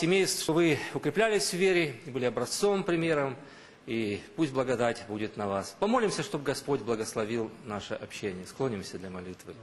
семейств, чтобы вы укреплялись в вере, были образцом, примером, и пусть благодать будет на вас. Помолимся, чтобы Господь благословил наше общение. Склонимся для молитвы.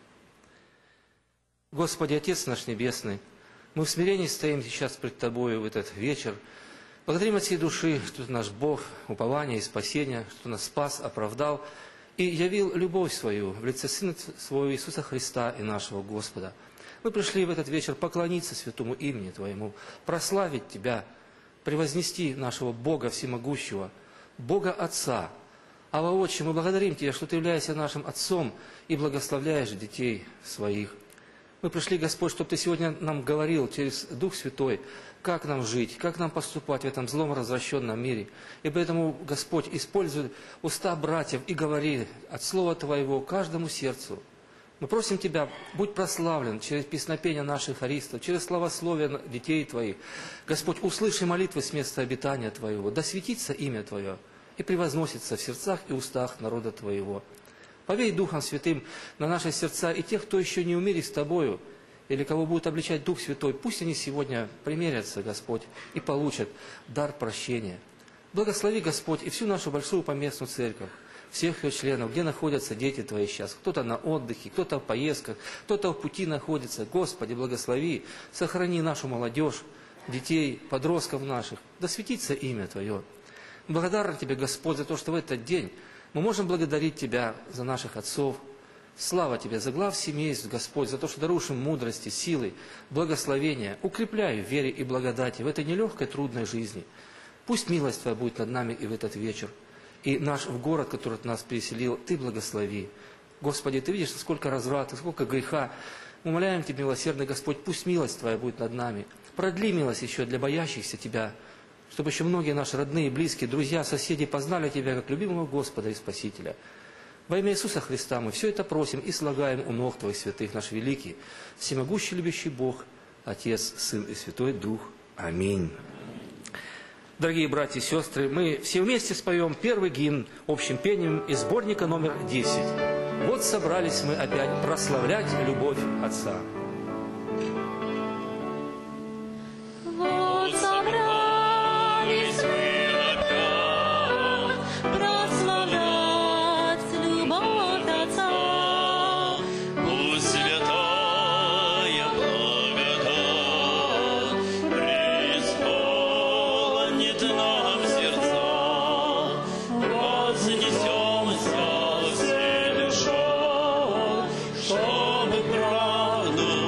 Господи, Отец наш Небесный, мы в смирении стоим сейчас пред Тобою в этот вечер. Благодарим от всей души, что Ты наш Бог, упование и спасение, что нас спас, оправдал и явил любовь свою в лице Сына Своего Иисуса Христа и нашего Господа. Мы пришли в этот вечер поклониться святому имени Твоему, прославить Тебя, превознести нашего Бога Всемогущего, Бога Отца. Авва Отче, мы благодарим Тебя, что Ты являешься нашим Отцом и благословляешь детей своих. Мы пришли, Господь, чтобы Ты сегодня нам говорил через Дух Святой, как нам жить, как нам поступать в этом злом развращенном мире. И поэтому, Господь, используй уста братьев и говори от Слова Твоего каждому сердцу. Мы просим Тебя, будь прославлен через песнопения наших хористов, через славословие детей Твоих. Господь, услыши молитвы с места обитания Твоего, да светится имя Твое и превозносится в сердцах и устах народа Твоего. Повей Духом Святым на наши сердца и тех, кто еще не умерен с Тобою, или кого будет обличать Дух Святой, пусть они сегодня примирятся, Господь, и получат дар прощения. Благослови, Господь, и всю нашу большую поместную церковь, всех ее членов, где находятся дети Твои сейчас. Кто-то на отдыхе, кто-то в поездках, кто-то в пути находится. Господи, благослови, сохрани нашу молодежь, детей, подростков наших. Да светится имя Твое. Благодарен Тебе, Господь, за то, что в этот день мы можем благодарить Тебя за наших отцов. Слава Тебе за глав семейств, Господь, за то, что даруешь им мудрости, силы, благословения. Укрепляй в вере и благодати в этой нелегкой, трудной жизни. Пусть милость Твоя будет над нами и в этот вечер. И наш в город, который Ты нас переселил, Ты благослови. Господи, Ты видишь, сколько разврата, сколько греха. Умоляем Тебя, милосердный Господь, пусть милость Твоя будет над нами. Продли милость еще для боящихся Тебя, чтобы еще многие наши родные, близкие, друзья, соседи познали Тебя как любимого Господа и Спасителя. Во имя Иисуса Христа мы все это просим и слагаем у ног Твоих святых, наш великий, всемогущий, любящий Бог, Отец, Сын и Святой Дух. Аминь. Дорогие братья и сестры, мы все вместе споем первый гимн общим пением из сборника номер 10. Вот собрались мы опять прославлять любовь Отца. Чтобы правду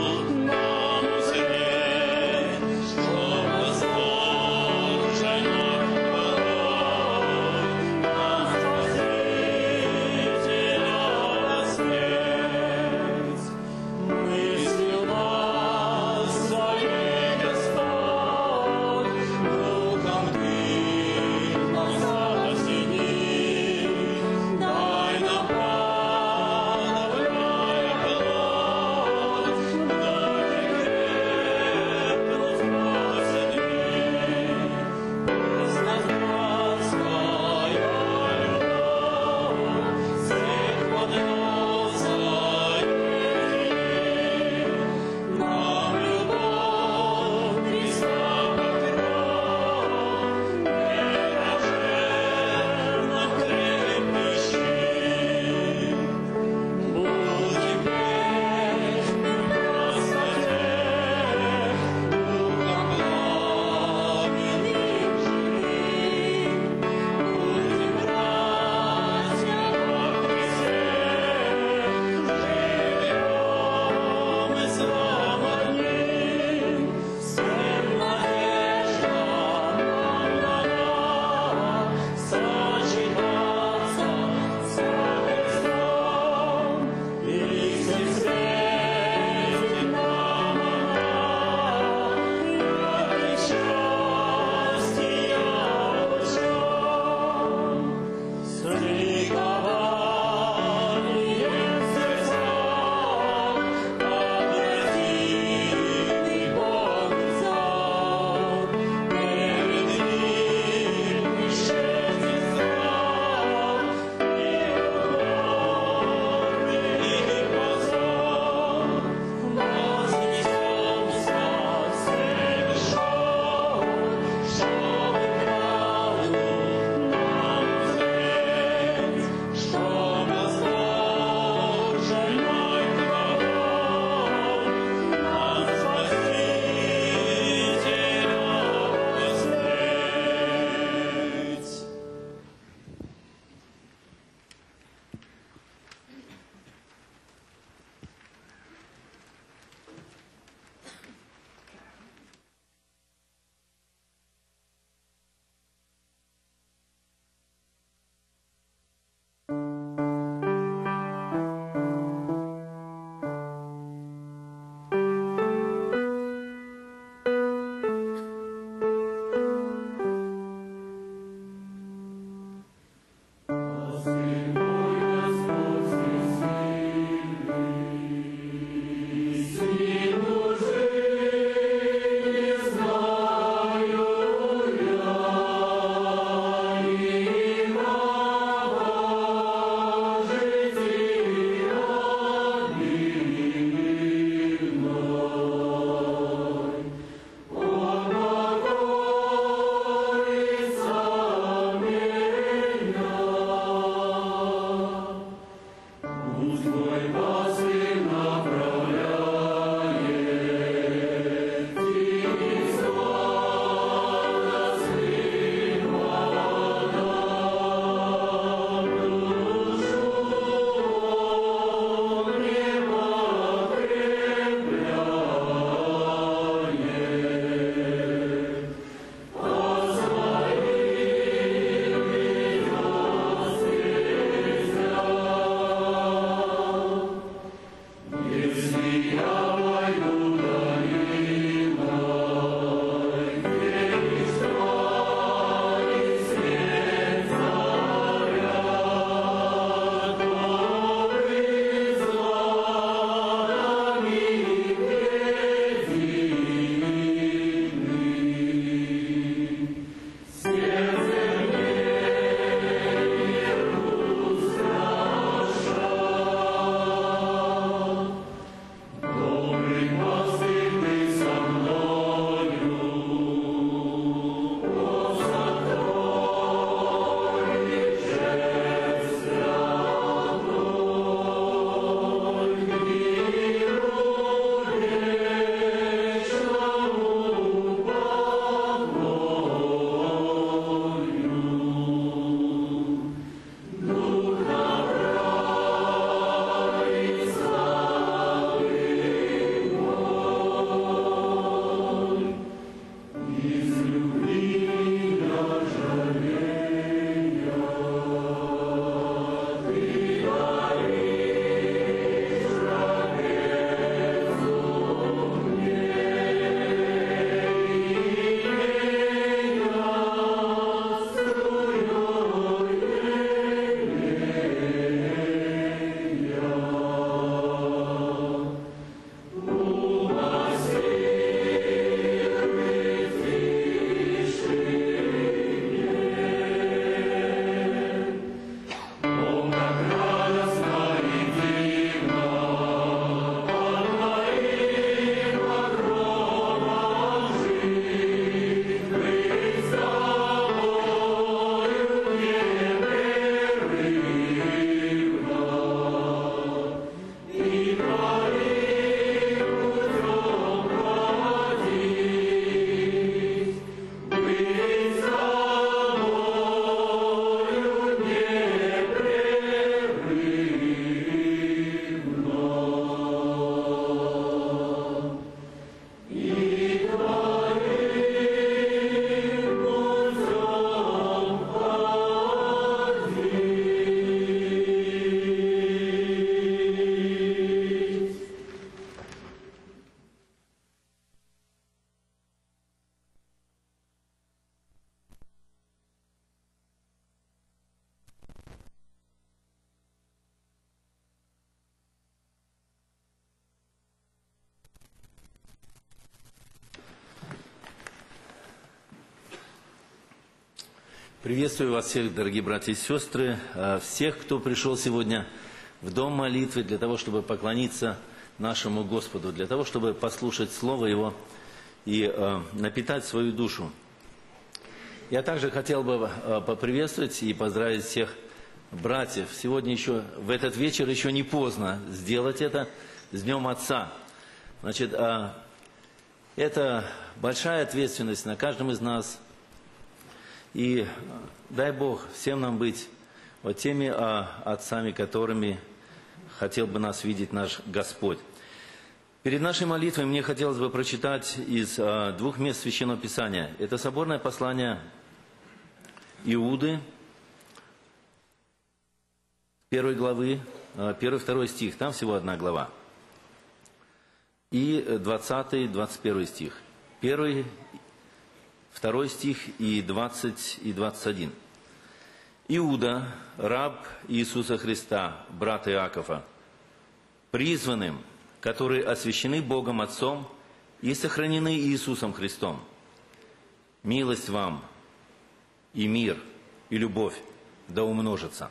Приветствую вас всех, дорогие братья и сестры, всех, кто пришел сегодня в дом молитвы для того, чтобы поклониться нашему Господу, для того, чтобы послушать Слово Его и напитать свою душу. Я также хотел бы поприветствовать и поздравить всех братьев. Сегодня еще, в этот вечер еще не поздно сделать это с Днем Отца. Значит, это большая ответственность на каждом из нас. И дай Бог всем нам быть вот теми отцами, которыми хотел бы нас видеть наш Господь. Перед нашей молитвой мне хотелось бы прочитать из двух мест Священного Писания. Это соборное послание Иуды, 1 главы, 1-2 стих, там всего одна глава. И 20-21 стих. 1, 2 стих и 20 и 21. Иуда, раб Иисуса Христа, брат Иакова, призванным, которые освящены Богом Отцом и сохранены Иисусом Христом. Милость вам и мир, и любовь да умножится.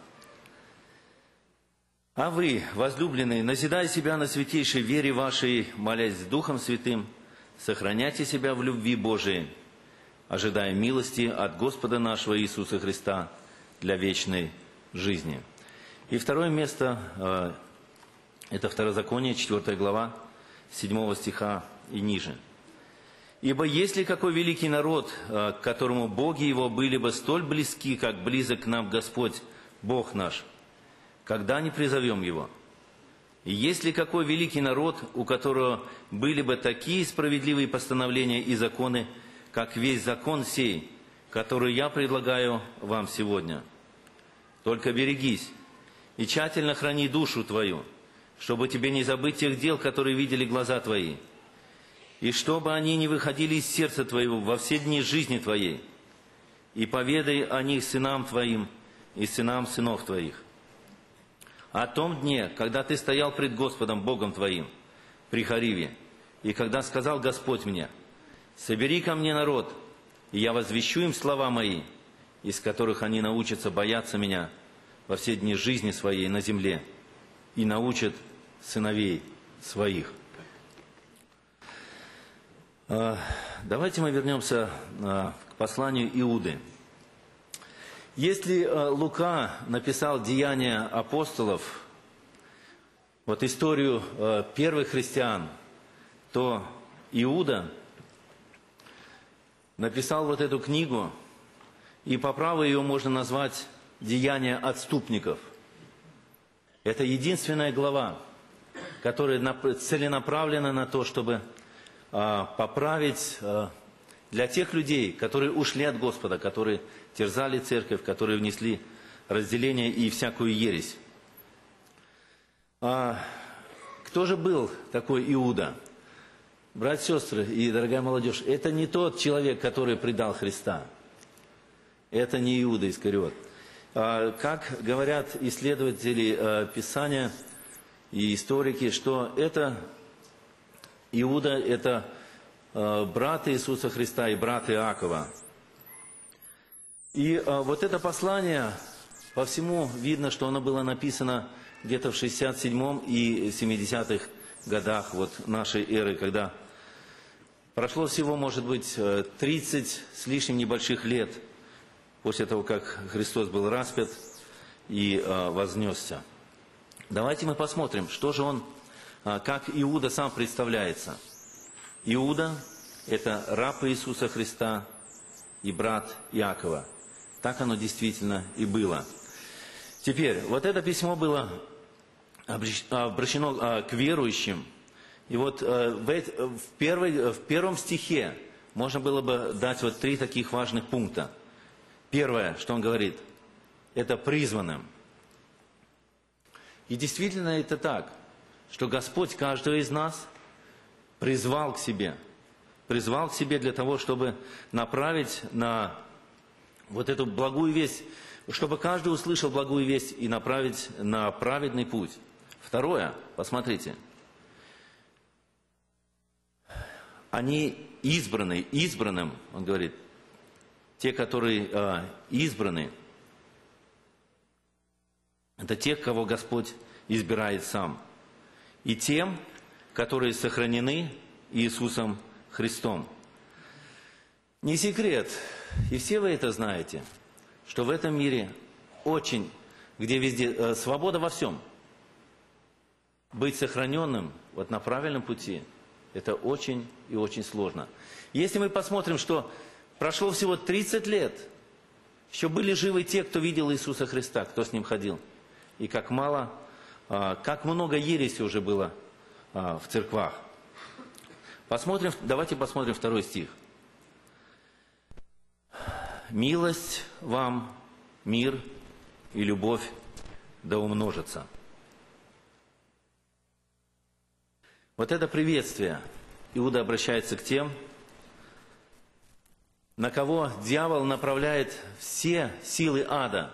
А вы, возлюбленные, назидая себя на святейшей вере вашей, молясь с Духом Святым, сохраняйте себя в любви Божией, ожидая милости от Господа нашего Иисуса Христа для вечной жизни. И второе место, это Второзаконие, 4 глава, 7 стиха и ниже. «Ибо если какой великий народ, к которому боги его были бы столь близки, как близок к нам Господь, Бог наш, когда не призовем его? И если какой великий народ, у которого были бы такие справедливые постановления и законы, как весь закон сей, который я предлагаю вам сегодня. Только берегись и тщательно храни душу твою, чтобы тебе не забыть тех дел, которые видели глаза твои, и чтобы они не выходили из сердца твоего во все дни жизни твоей, и поведай о них сынам твоим и сынам сынов твоих. О том дне, когда ты стоял пред Господом Богом твоим при Хариве, и когда сказал Господь мне: собери ко мне народ, и я возвещу им слова мои, из которых они научатся бояться меня во все дни жизни своей на земле, и научат сыновей своих». Давайте мы вернемся к посланию Иуды. Если Лука написал «Деяния апостолов», вот историю первых христиан, то Иуда написал вот эту книгу, и по праву ее можно назвать «Деяния отступников». Это единственная глава, которая целенаправлена на то, чтобы поправить для тех людей, которые ушли от Господа, которые терзали церковь, которые внесли разделение и всякую ересь. Кто же был такой Иуда? Братья и сестры и дорогая молодежь, это не тот человек, который предал Христа. Это не Иуда Искариот. Как говорят исследователи Писания и историки, что это Иуда – это брат Иисуса Христа и брат Иакова. И вот это послание, по всему видно, что оно было написано где-то в 67-м и 70-х годах вот нашей эры, когда прошло всего, может быть, 30 с лишним небольших лет после того, как Христос был распят и вознесся. Давайте мы посмотрим, что же он, как Иуда сам представляется. Иуда – это раб Иисуса Христа и брат Иакова. Так оно действительно и было. Теперь, вот это письмо было обращено к верующим. И вот в первом стихе можно было бы дать вот 3 таких важных пункта. Первое, что он говорит, это призванным. И действительно это так, что Господь каждого из нас призвал к себе для того, чтобы направить на вот эту благую весть, чтобы каждый услышал благую весть и направить на праведный путь. Второе, посмотрите, они избранным, он говорит, те, которые избраны, это тех, кого Господь избирает сам. И тем, которые сохранены Иисусом Христом. Не секрет, и все вы это знаете, что в этом мире очень, где везде свобода во всем, быть сохраненным вот на правильном пути, это очень и очень сложно. Если мы посмотрим, что прошло всего 30 лет, еще были живы те, кто видел Иисуса Христа, кто с Ним ходил. И как мало, как много ереси уже было в церквах. Давайте посмотрим 2 стих. «Милость вам, мир и любовь да умножится». Вот это приветствие Иуда обращается к тем, на кого дьявол направляет все силы ада,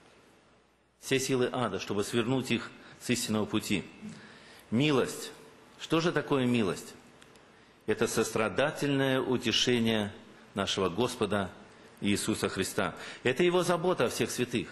чтобы свернуть их с истинного пути. Милость. Что же такое милость? Это сострадательное утешение нашего Господа Иисуса Христа. Это Его забота о всех святых.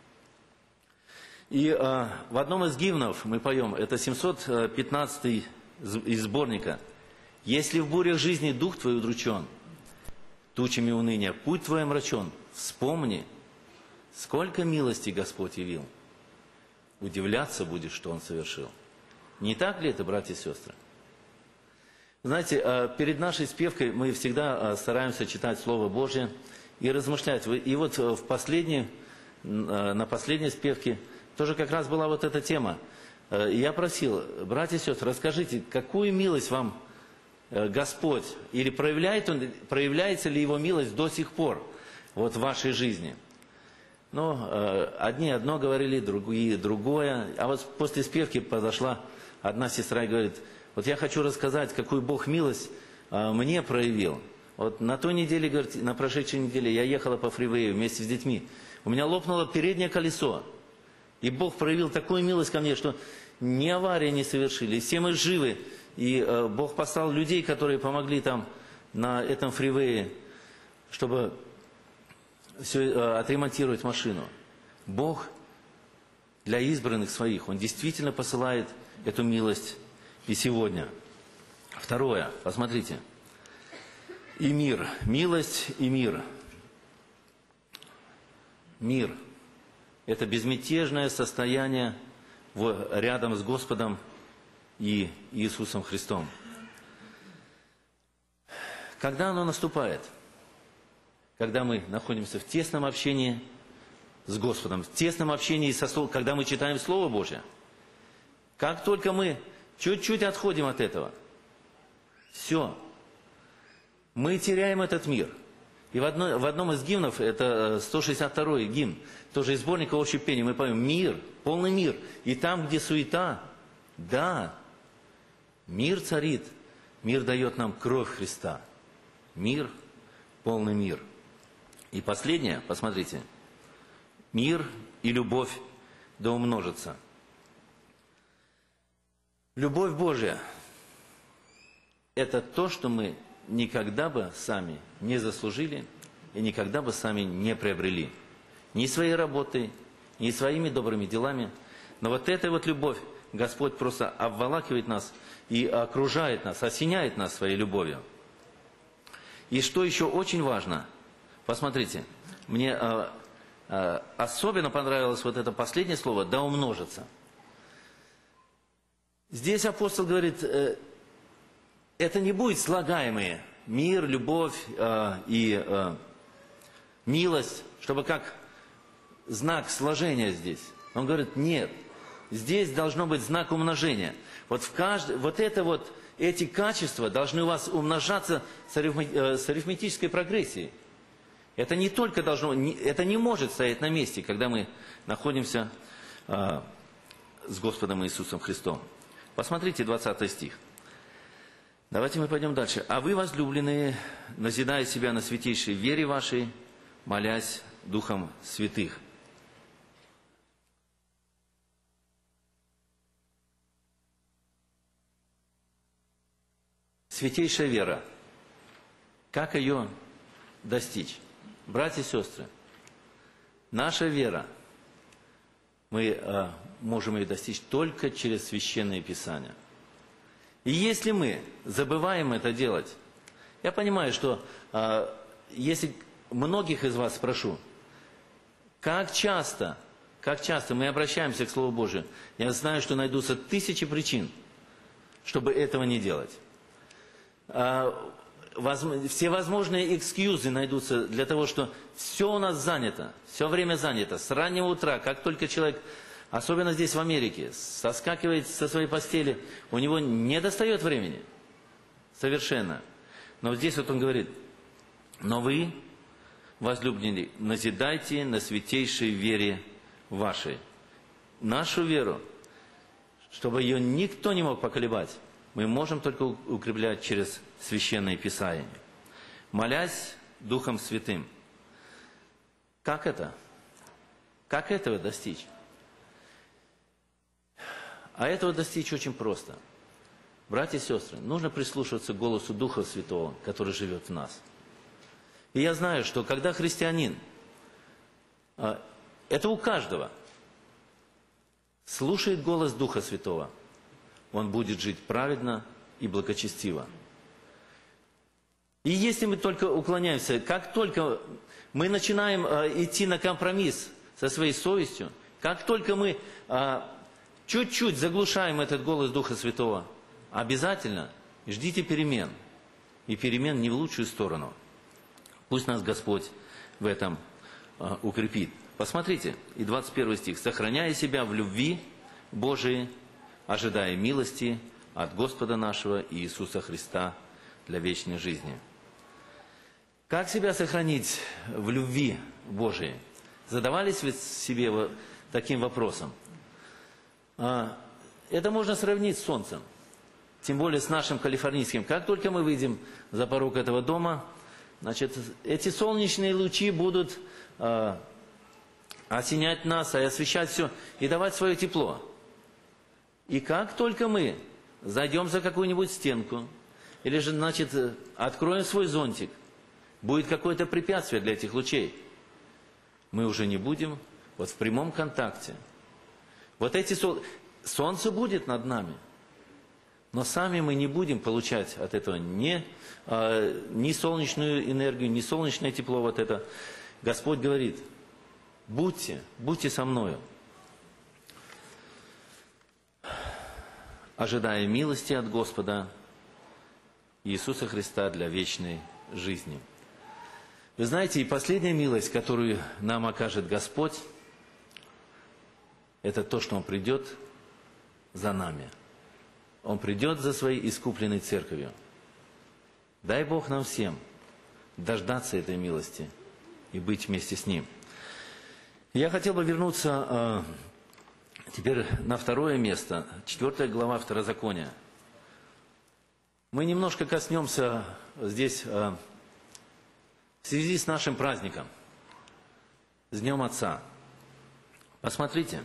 И в одном из гимнов мы поем, это 715-й из сборника. «Если в бурях жизни дух твой удручен, тучами уныния путь твой омрачен, вспомни, сколько милости Господь явил. Удивляться будешь, что Он совершил». Не так ли это, братья и сестры? Знаете, перед нашей спевкой мы всегда стараемся читать Слово Божье и размышлять. И вот на последней спевке тоже как раз была вот эта тема. Я просил, братья и сестры, расскажите, какую милость вам Господь, или проявляется ли Его милость до сих пор вот в вашей жизни? Но одни одно говорили, другие другое. А вот после спевки подошла одна сестра и говорит, вот я хочу рассказать, какую Бог милость мне проявил. Вот на той неделе, говорит, на прошедшей неделе я ехала по фривею вместе с детьми. У меня лопнуло переднее колесо. И Бог проявил такую милость ко мне, что ни аварии не совершили, и все мы живы. И Бог послал людей, которые помогли там на этом фривее, чтобы все отремонтировать машину. Бог для избранных своих, Он действительно посылает эту милость и сегодня. Второе, посмотрите. И мир, милость и мир. Мир – это безмятежное состояние рядом с Господом и Иисусом Христом. Когда оно наступает? Когда мы находимся в тесном общении с Господом, в тесном общении со Словом, когда мы читаем Слово Божье. Как только мы чуть-чуть отходим от этого, все, мы теряем этот мир. И в одном из гимнов, это 162-й гимн, тоже из сборника «Общее пение», мы поем «Мир, полный мир». И там, где суета, да, мир царит, мир дает нам кровь Христа. Мир, полный мир. И последнее, посмотрите, мир и любовь да умножится. Любовь Божья – это то, что мы никогда бы сами не заслужили и никогда бы сами не приобрели. Ни своей работой, ни своими добрыми делами. Но вот эта вот любовь Господь просто обволакивает нас и окружает нас, осеняет нас своей любовью. И что еще очень важно, посмотрите, мне особенно понравилось вот это последнее слово «да умножится». Здесь апостол говорит, это не будет слагаемые мир, любовь и милость, чтобы как знак сложения здесь. Он говорит, нет, здесь должно быть знак умножения. Эти качества должны у вас умножаться с арифметической прогрессией. Это не только это не может стоять на месте, когда мы находимся с Господом Иисусом Христом. Посмотрите 20 стих. Давайте мы пойдем дальше. «А вы, возлюбленные, назидая себя на святейшей вере вашей, молясь Духом Святых». Святейшая вера. Как ее достичь? Братья и сестры, наша вера, мы можем ее достичь только через Священное Писание. И если мы забываем это делать, я понимаю, что если многих из вас спрошу, как часто мы обращаемся к Слову Божию, я знаю, что найдутся тысячи причин, чтобы этого не делать. Все возможные экскьюзы найдутся для того, что все у нас занято, все время занято. С раннего утра, как только человек, особенно здесь в Америке, соскакивает со своей постели, у него не достает времени. Совершенно. Но здесь вот он говорит, но вы, возлюбленные, назидайте на святейшей вере вашей. Нашу веру, чтобы ее никто не мог поколебать, мы можем только укреплять через Священное Писание, молясь Духом Святым. Как это? Как этого достичь? А этого достичь очень просто. Братья и сестры, нужно прислушиваться к голосу Духа Святого, который живет в нас. И я знаю, что когда христианин, это у каждого, слушает голос Духа Святого, он будет жить праведно и благочестиво. И если мы только уклоняемся, как только мы начинаем идти на компромисс со своей совестью, как только мы чуть-чуть заглушаем этот голос Духа Святого, обязательно ждите перемен. И перемен не в лучшую сторону. Пусть нас Господь в этом укрепит. Посмотрите, и 21 стих. «Сохраняя себя в любви Божией, ожидая милости от Господа нашего Иисуса Христа для вечной жизни». Как себя сохранить в любви Божией? Задавались вы себе вот таким вопросом? Это можно сравнить с солнцем. Тем более с нашим калифорнийским. Как только мы выйдем за порог этого дома, значит, эти солнечные лучи будут осенять нас, и освещать все, и давать свое тепло. И как только мы зайдем за какую-нибудь стенку, или же, значит, откроем свой зонтик, будет какое-то препятствие для этих лучей, мы уже не будем вот в прямом контакте. Вот эти солнце будет над нами, но сами мы не будем получать от этого ни солнечную энергию, ни солнечное тепло. Вот это. Господь говорит, будьте со мною, ожидая милости от Господа Иисуса Христа для вечной жизни. Вы знаете, и последняя милость, которую нам окажет Господь, это то, что Он придет за нами. Он придет за своей искупленной церковью. Дай Бог нам всем дождаться этой милости и быть вместе с Ним. Я хотел бы вернуться теперь на второе место, 4 глава Второзакония. Мы немножко коснемся здесь в связи с нашим праздником, с Днем Отца. Посмотрите.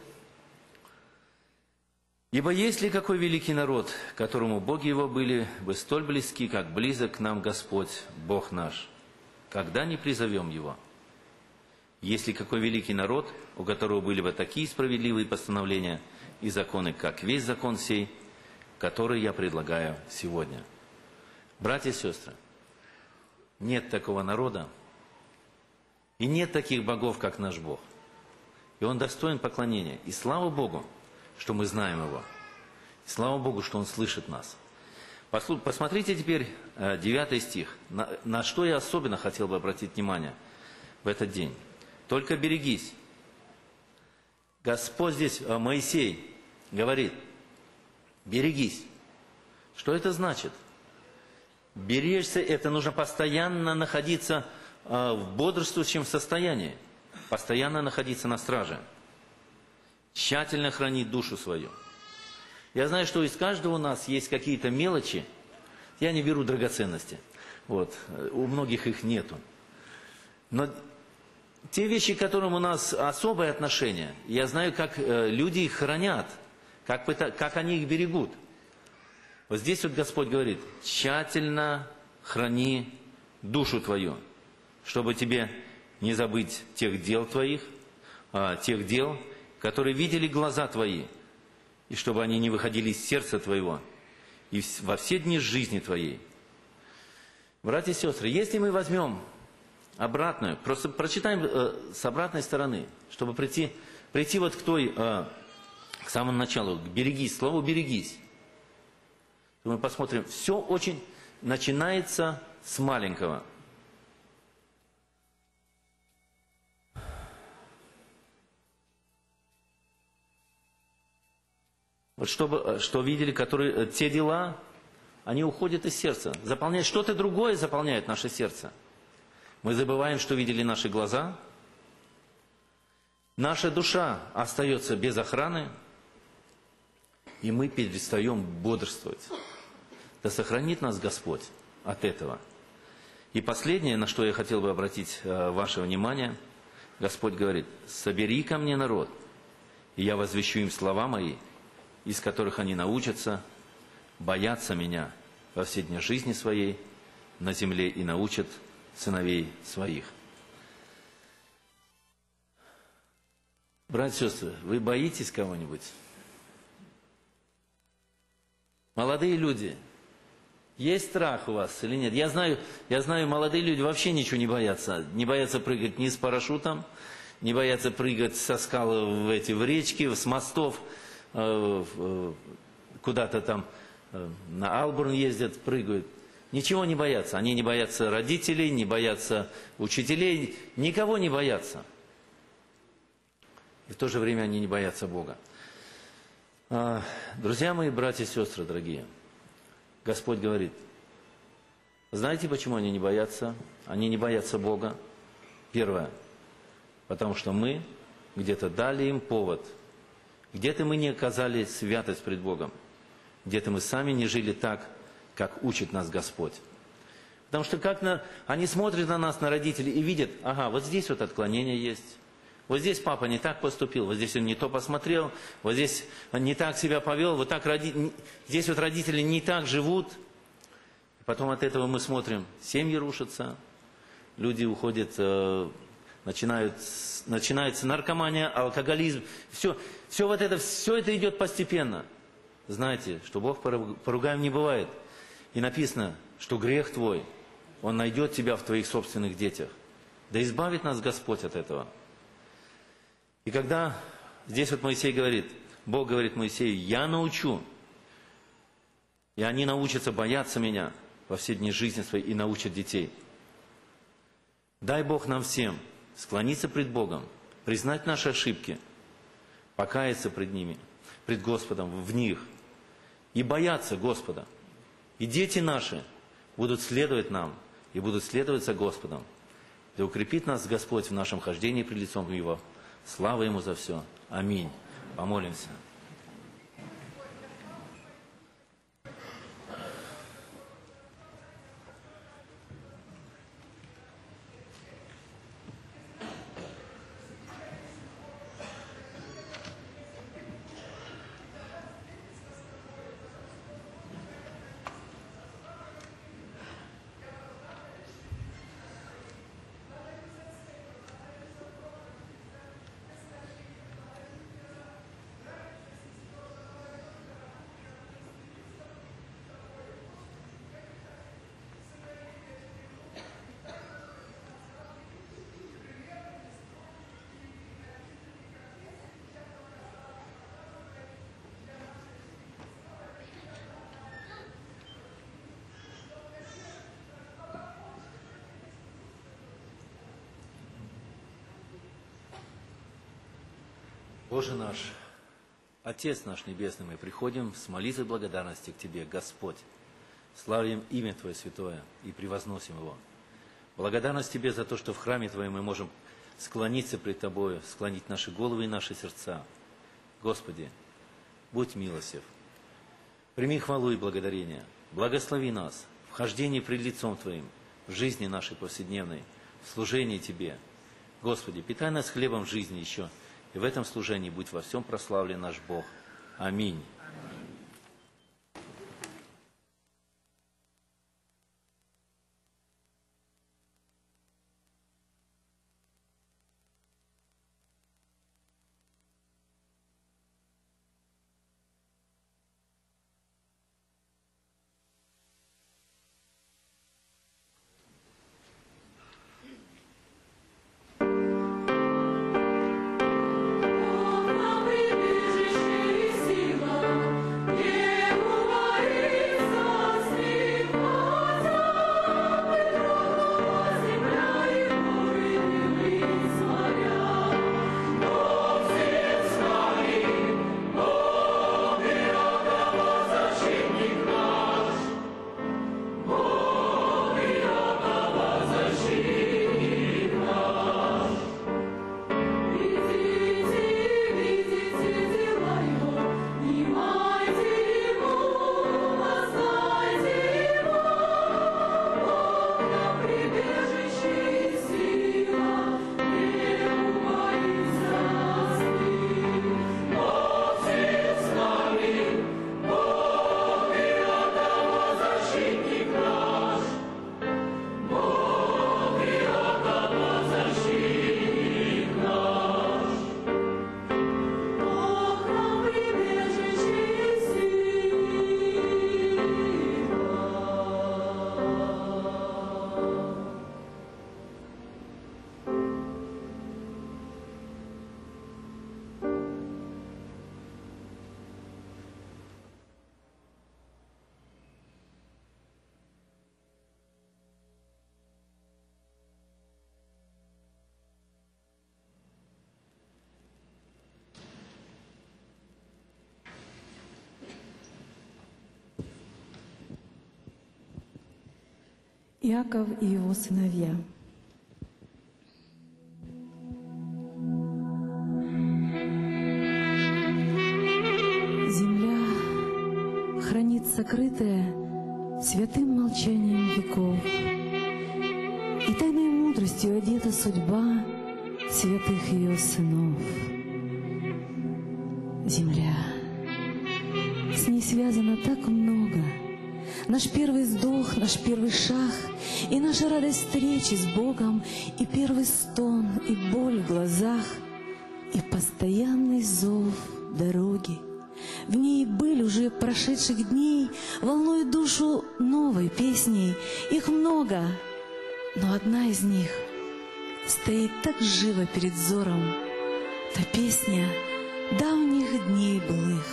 «Ибо есть ли какой великий народ, которому боги его были бы столь близки, как близок к нам Господь, Бог наш, когда не призовем Его? Есть ли какой великий народ, у которого были бы такие справедливые постановления и законы, как весь закон сей, который я предлагаю сегодня?» Братья и сестры, нет такого народа и нет таких богов, как наш Бог. И Он достоин поклонения. И слава Богу, что мы знаем Его. И слава Богу, что Он слышит нас. Посмотрите теперь 9 стих. На что я особенно хотел бы обратить внимание в этот день. «Только берегись». Господь здесь, Моисей, говорит, берегись. Что это значит? Беречься, это нужно постоянно находиться в бодрствующем состоянии, постоянно находиться на страже, тщательно хранить душу свою. Я знаю, что из каждого у нас есть какие-то мелочи. Я не беру драгоценности, вот, у многих их нету. Но те вещи, к которым у нас особое отношение, я знаю, как люди их хранят, как они их берегут. Вот здесь вот Господь говорит, тщательно храни душу твою, чтобы тебе не забыть тех дел Твоих, тех дел, которые видели глаза Твои, и чтобы они не выходили из сердца Твоего и во все дни жизни Твоей. Братья и сестры, если мы возьмем обратную, просто прочитаем с обратной стороны, чтобы прийти вот к самому началу, к берегись, слову берегись, то мы посмотрим, все очень начинается с маленького. Вот что видели, которые те дела, они уходят из сердца. Заполняют что-то другое, заполняет наше сердце. Мы забываем, что видели наши глаза. Наша душа остается без охраны, и мы перестаем бодрствовать. Да сохранит нас Господь от этого. И последнее, на что я хотел бы обратить ваше внимание, Господь говорит: «Собери ко мне народ, и я возвещу им слова мои, из которых они научатся бояться меня во все дни жизни своей на земле и научат сыновей своих». Братья и сестры, вы боитесь кого-нибудь? Молодые люди, есть страх у вас или нет? Я знаю, молодые люди вообще ничего не боятся. Не боятся прыгать ни с парашютом, не боятся прыгать со скал в речки, с мостов, куда-то там на Албурн ездят, прыгают. Ничего не боятся. Они не боятся родителей, не боятся учителей, никого не боятся. И в то же время они не боятся Бога. Друзья мои, братья и сестры дорогие, Господь говорит, знаете, почему они не боятся? Они не боятся Бога. Первое, потому что мы где-то дали им повод. Где-то мы не оказали святость пред Богом. Где-то мы сами не жили так, как учит нас Господь. Потому что они смотрят на нас, на родителей, и видят, ага, вот здесь вот отклонение есть. Вот здесь папа не так поступил, вот здесь он не то посмотрел, вот здесь он не так себя повел, вот так здесь вот родители не так живут. И потом от этого мы смотрим, семьи рушатся, люди уходят, начинается наркомания, алкоголизм. Все это идет постепенно. Знаете, что Бог поругаем не бывает. И написано, что грех твой, он найдет тебя в твоих собственных детях. Да избавит нас Господь от этого. И когда здесь вот Моисей говорит, Бог говорит Моисею, я научу, и они научатся бояться меня во все дни жизни своей и научат детей. Дай Бог нам всем склониться пред Богом, признать наши ошибки, покаяться пред ними, пред Господом в них и бояться Господа. И дети наши будут следовать нам и будут следовать за Господом. Да укрепит нас Господь в нашем хождении пред лицом Его. Слава Ему за все. Аминь. Помолимся. Боже наш, Отец наш Небесный, мы приходим с молитвой благодарности к Тебе, Господь. Славим имя Твое святое и превозносим его. Благодарность Тебе за то, что в храме Твоем мы можем склониться пред Тобою, склонить наши головы и наши сердца. Господи, будь милостив. Прими хвалу и благодарение. Благослови нас в хождении пред лицом Твоим, в жизни нашей повседневной, в служении Тебе. Господи, питай нас хлебом жизни еще, и в этом служении будь во всем прославлен наш Бог. Аминь. Иаков и его сыновья. Земля хранит сокрытое святым молчанием веков, и тайной мудростью одета судьба святых ее сынов. Земля, с ней связано так много. Наш первый вздох, наш первый шаг, и наша радость встречи с Богом, и первый стон, и боль в глазах, и постоянный зов дороги. В ней быль уже прошедших дней волнует душу новой песней. Их много, но одна из них стоит так живо перед взором. Та песня давних дней былых,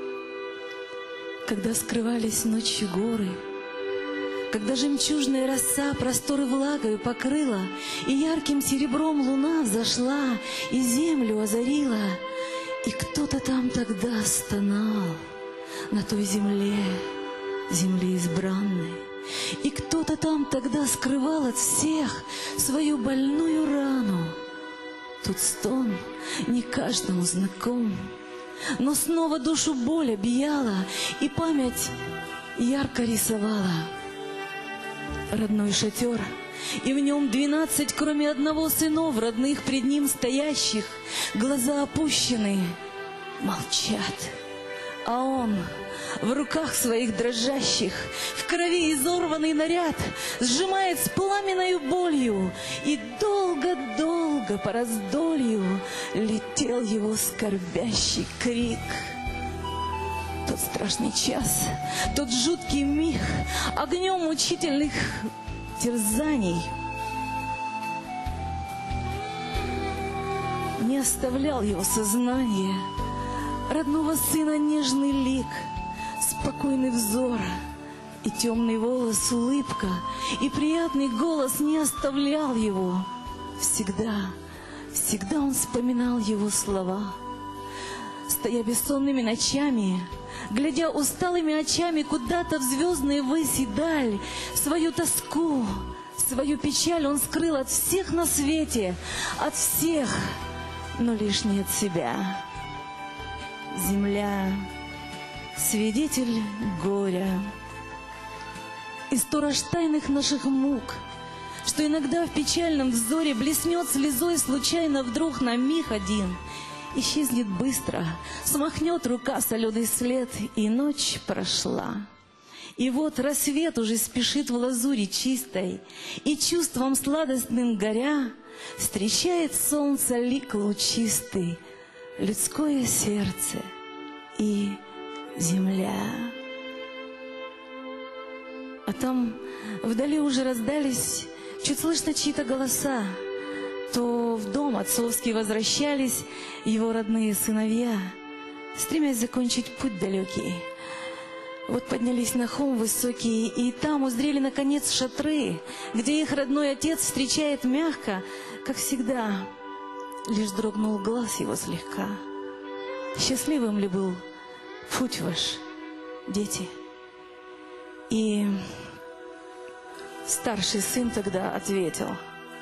когда скрывались ночью горы, когда жемчужная роса просторы влагою покрыла, и ярким серебром луна взошла, и землю озарила, и кто-то там тогда стонал на той земле, земле избранной, и кто-то там тогда скрывал от всех свою больную рану. Тут стон не каждому знаком, но снова душу боль объяла, и память ярко рисовала родной шатер, и в нем 12, кроме одного, сынов родных пред ним стоящих, глаза опущены, молчат, а он в руках своих дрожащих, в крови изорванный наряд, сжимает с пламенною болью, и долго-долго по раздолью летел его скорбящий крик. Тот страшный час, тот жуткий миг, огнем мучительных терзаний не оставлял его сознание. Родного сына нежный лик, спокойный взор и темный волос, улыбка, и приятный голос не оставлял его. Всегда, всегда он вспоминал его слова. Стоя бессонными ночами, глядя усталыми очами куда-то в звездные выси даль, свою тоску, свою печаль он скрыл от всех на свете, от всех, но лишь не от себя. Земля — свидетель горя и сторож тайных наших мук, что иногда в печальном взоре блеснет слезой случайно вдруг на миг один, исчезнет быстро, смахнет рука соленый след, и ночь прошла. И вот рассвет уже спешит в лазури чистой, и чувством сладостным горя встречает солнце лик лучистый, людское сердце и земля. А там вдали уже раздались чуть слышно чьи-то голоса. То в дом отцовский возвращались его родные сыновья, стремясь закончить путь далекий. Вот поднялись на холм высокий, и там узрели наконец шатры, где их родной отец встречает мягко, как всегда. Лишь дрогнул глаз его слегка. Счастливым ли был путь ваш, дети? И старший сын тогда ответил: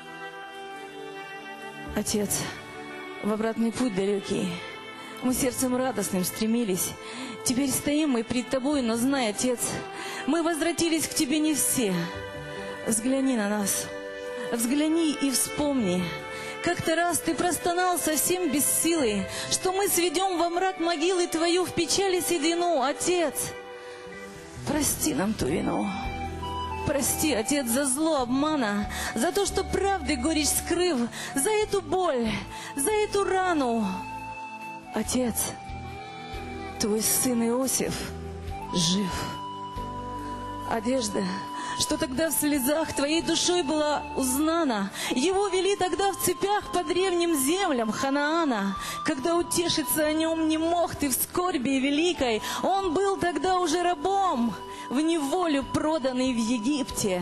Отец, в обратный путь далекий мы сердцем радостным стремились. Теперь стоим мы пред тобой, но знай, Отец, мы возвратились к тебе не все. Взгляни на нас, взгляни и вспомни. Как-то раз ты простонал совсем без силы, что мы сведем во мрак могилы твою в печали седину. Отец, прости нам ту вину. Прости, Отец, за зло обмана, за то, что правды горечь скрыв, за эту боль, за эту рану. Отец, твой сын Иосиф жив. Одежда, что тогда в слезах твоей душой была узнана, его вели тогда в цепях по древним землям Ханаана. Когда утешиться о нем не мог ты в скорби великой, он был тогда уже рабом, в неволю проданный в Египте.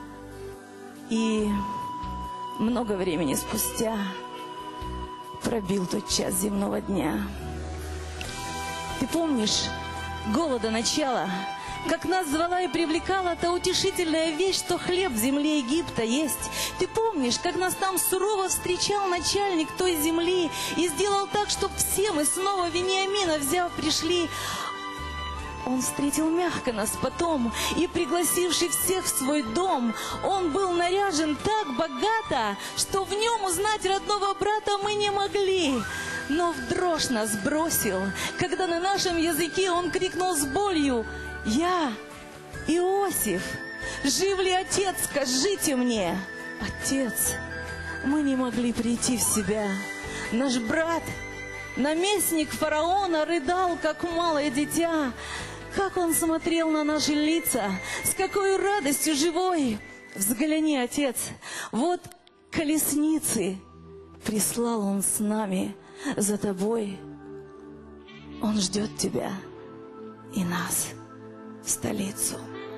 И много времени спустя пробил тот час земного дня. Ты помнишь голода начала, как нас звала и привлекала та утешительная вещь, что хлеб в земле Египта есть. Ты помнишь, как нас там сурово встречал начальник той земли и сделал так, чтобы все мы снова Вениамина взяв пришли. Он встретил мягко нас потом, и, пригласивший всех в свой дом, он был наряжен так богато, что в нем узнать родного брата мы не могли. Но в дрожь нас бросил, когда на нашем языке он крикнул с болью: «Я, Иосиф, жив ли отец, скажите мне!» Отец, мы не могли прийти в себя. Наш брат, наместник фараона, рыдал, как малое дитя. Как он смотрел на наши лица, с какой радостью живой! Взгляни, отец, вот колесницы прислал он с нами за тобой. Он ждет тебя и нас в столицу.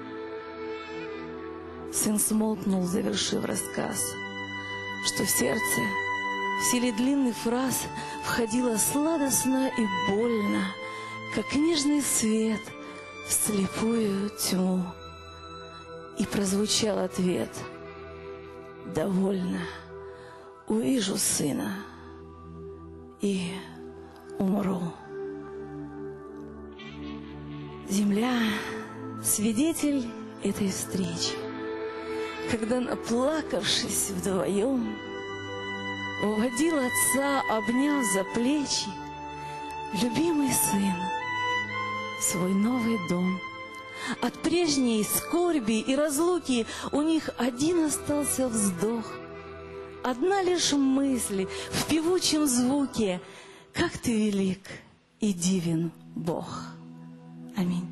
Сын смолкнул, завершив рассказ, что в сердце в силе длинных фраз входило сладостно и больно, как нежный свет в слепую тьму. И прозвучал ответ: «Довольно, увижу сына и умру». Земля — свидетель этой встречи, когда, наплакавшись вдвоем, уводил отца, обняв за плечи, любимый сын свой новый дом. От прежней скорби и разлуки у них один остался вздох, одна лишь мысль в певучем звуке: «Как ты велик и дивен, Бог». Аминь.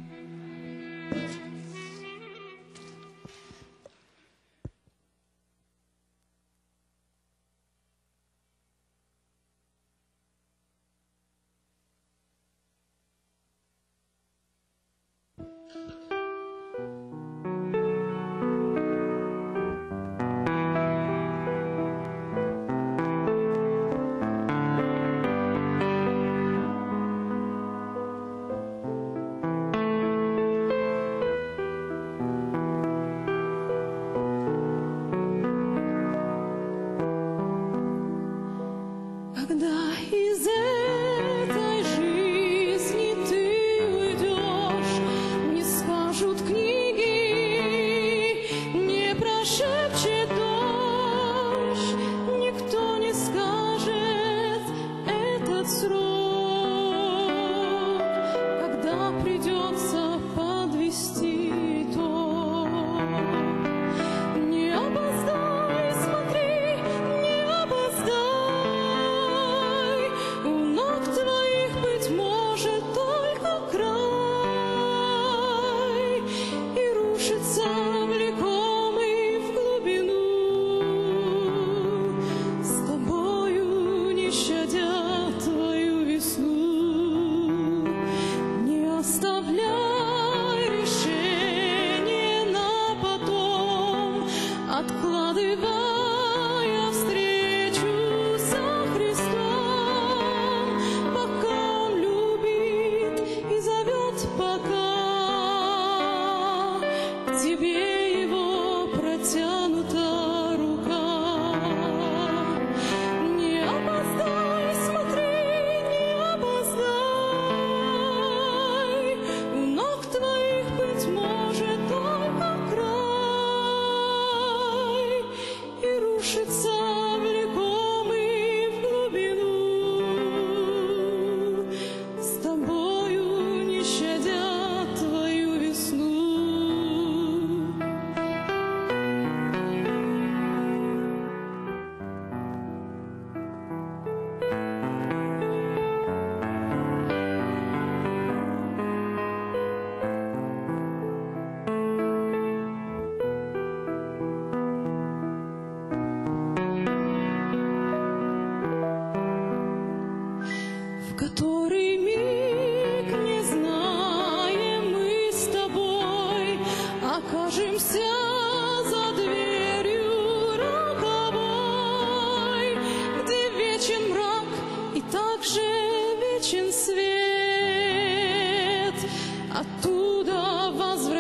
Оттуда возвращается.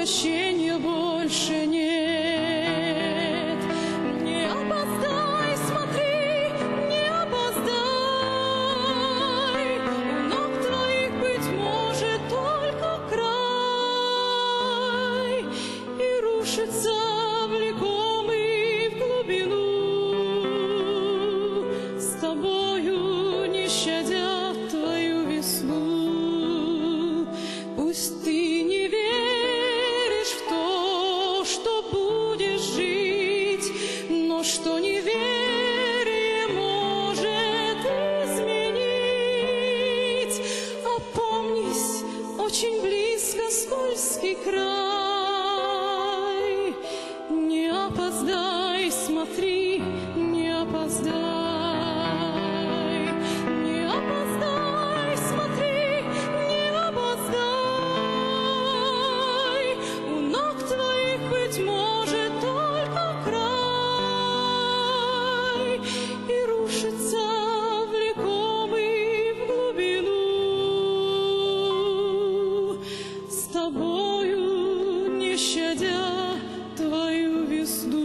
опоздай, не опоздай, смотри, не опоздай. У ног твоих, быть может, только край, и рушится влекомый в глубину. С тобою, не щадя твою весну.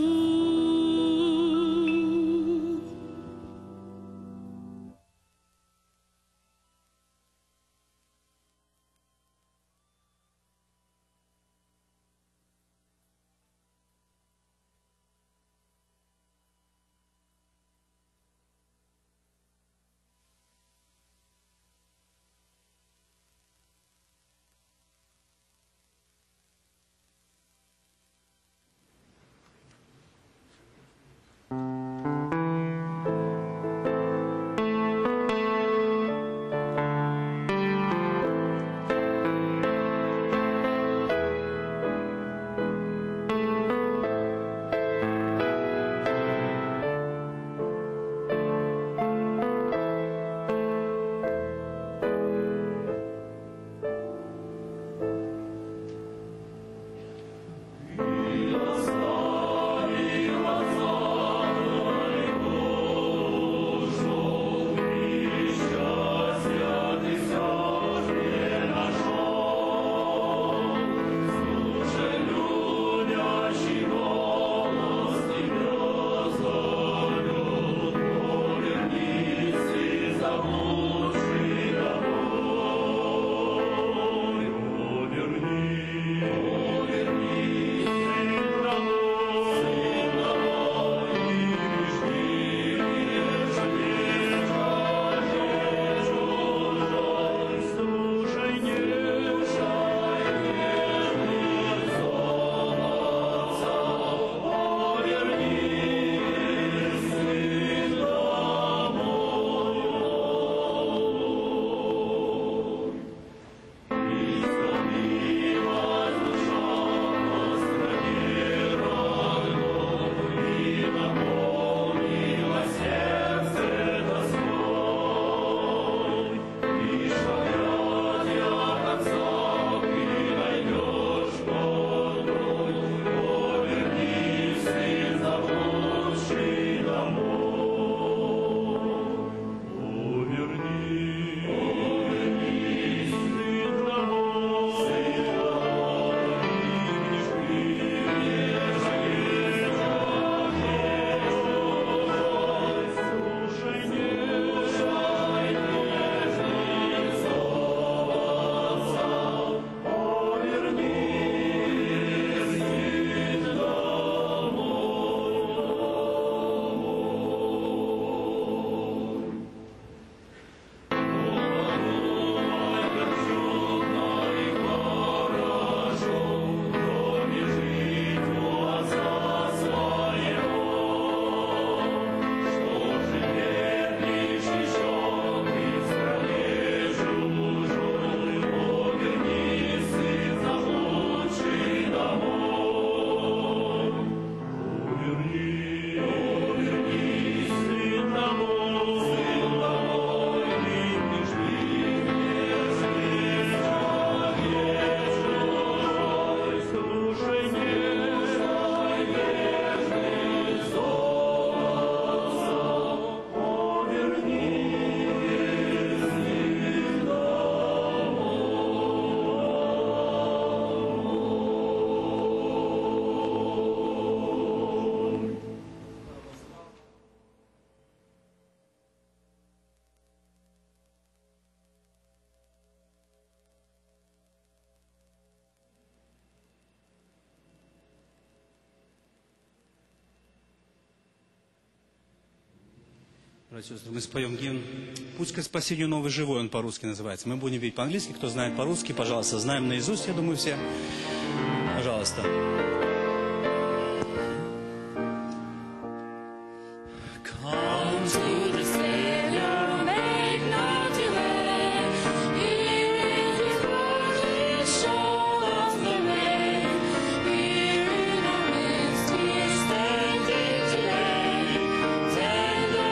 Братья и сестры, мы споем гимн «Путь к спасению новый живой», он по-русски называется. Мы будем петь по-английски, кто знает по-русски, пожалуйста, знаем наизусть, я думаю, все. Пожалуйста. Tender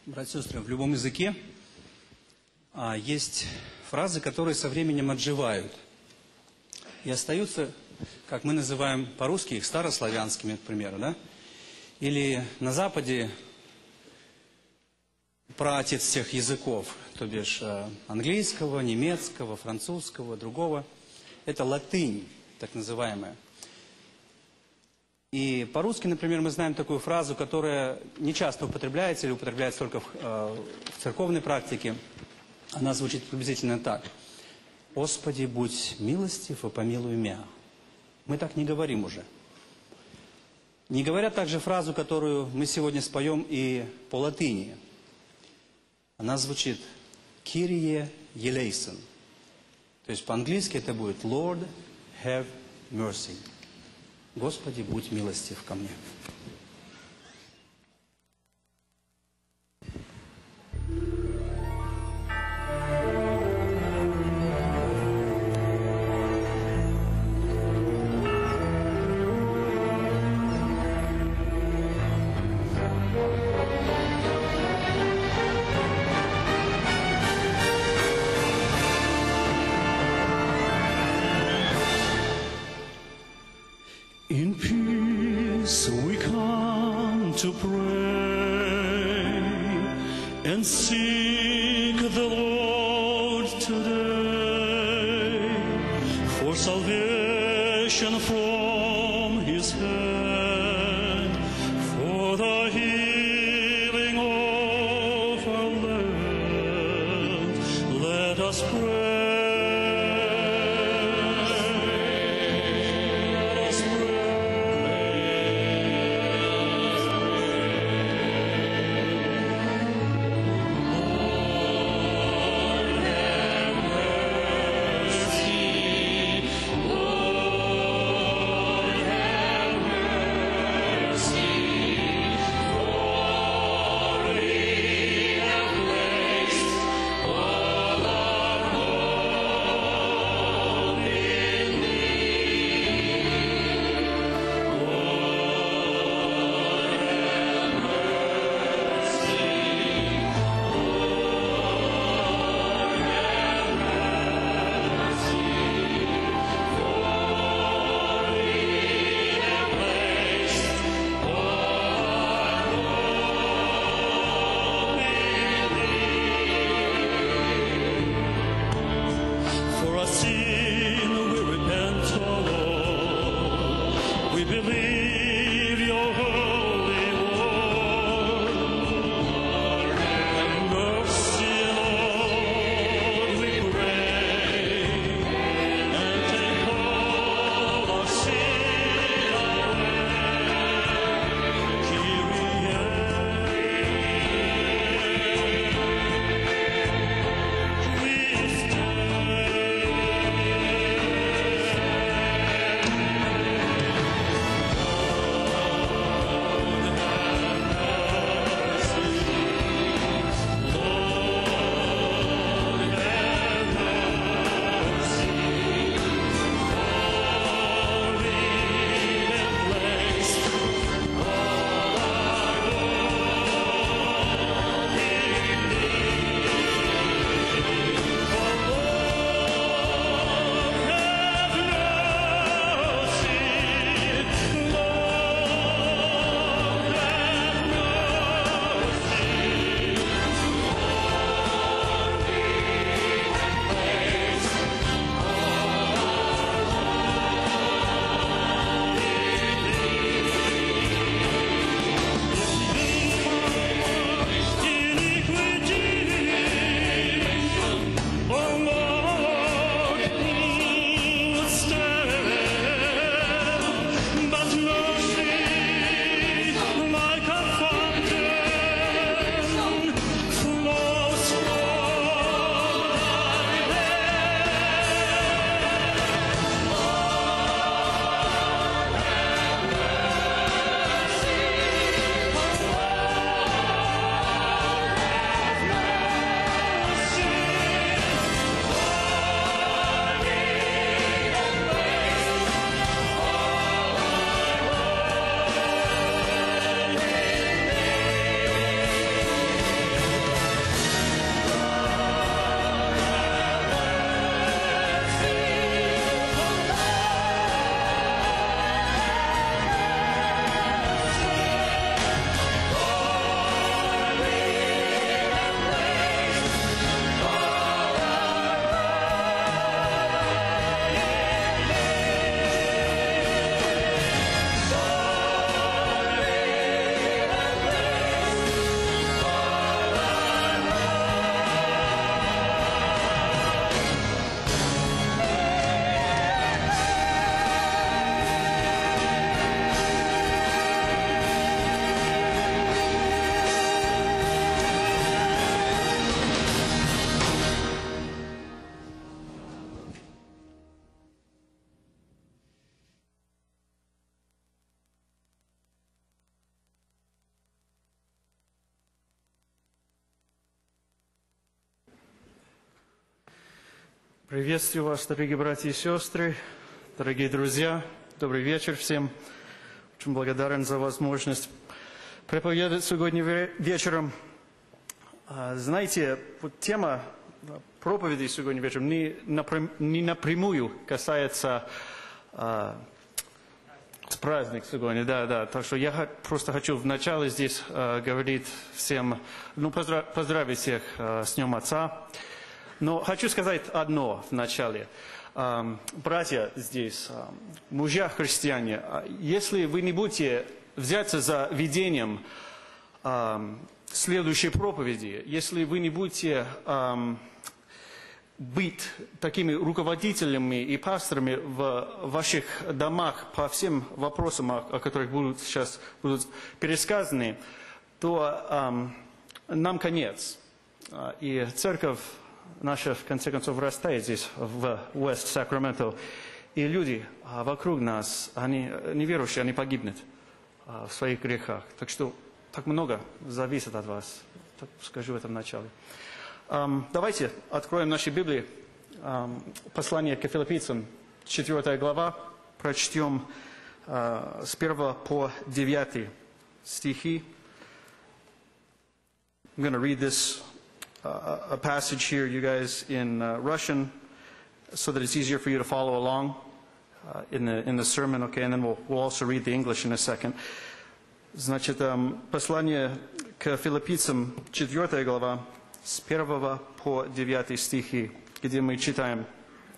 Братья и сестры, в любом языке есть фразы, которые со временем отживают и остаются, как мы называем по-русски, их старославянскими, к примеру, да? Или на Западе праотец всех языков, то бишь английского, немецкого, французского, другого. Это латынь, так называемая. И по-русски, например, мы знаем такую фразу, которая не часто употребляется или употребляется только в церковной практике. Она звучит приблизительно так. «Господи, будь милостив и помилуй мя». Мы так не говорим уже. Не говорят также фразу, которую мы сегодня споем и по латыни. Она звучит «Kyrie eleison». То есть по-английски это будет «Lord, have mercy». Господи, будь милостив ко мне. In peace we come to pray and seek the Lord today for salvation from His hand, for the healing of our land. Let us pray. All Приветствую вас, дорогие братья и сестры, дорогие друзья. Добрый вечер всем. Очень благодарен за возможность проповедовать сегодня вечером. Знаете, вот тема проповеди сегодня вечером не напрямую касается праздник сегодня, да. Так что я просто хочу вначале здесь говорить всем, поздравить всех с Днем Отца. Но хочу сказать одно в начале. Братья здесь, мужья христиане, если вы не будете взяться за ведением следующей проповеди, если вы не будете быть такими руководителями и пасторами в ваших домах по всем вопросам, о которых сейчас будут пересказаны, то нам конец. И церковь наша, в конце концов, растает здесь, в West Sacramento. И люди вокруг нас, они неверующие, они погибнут в своих грехах. Так что так много зависит от вас. Так скажу в этом начале. Давайте откроем наши Библии. Послание к Филиппийцам, 4 глава. Прочтем с 1 по 9 стихи. I'm going to read this a passage here, you guys, in Russian, so that it's easier for you to follow along in the sermon, okay? And then we'll also read the English in a second. Значит, послание к Филиппийцам, 4 глава, с 1 по 9 стихи, где мы читаем.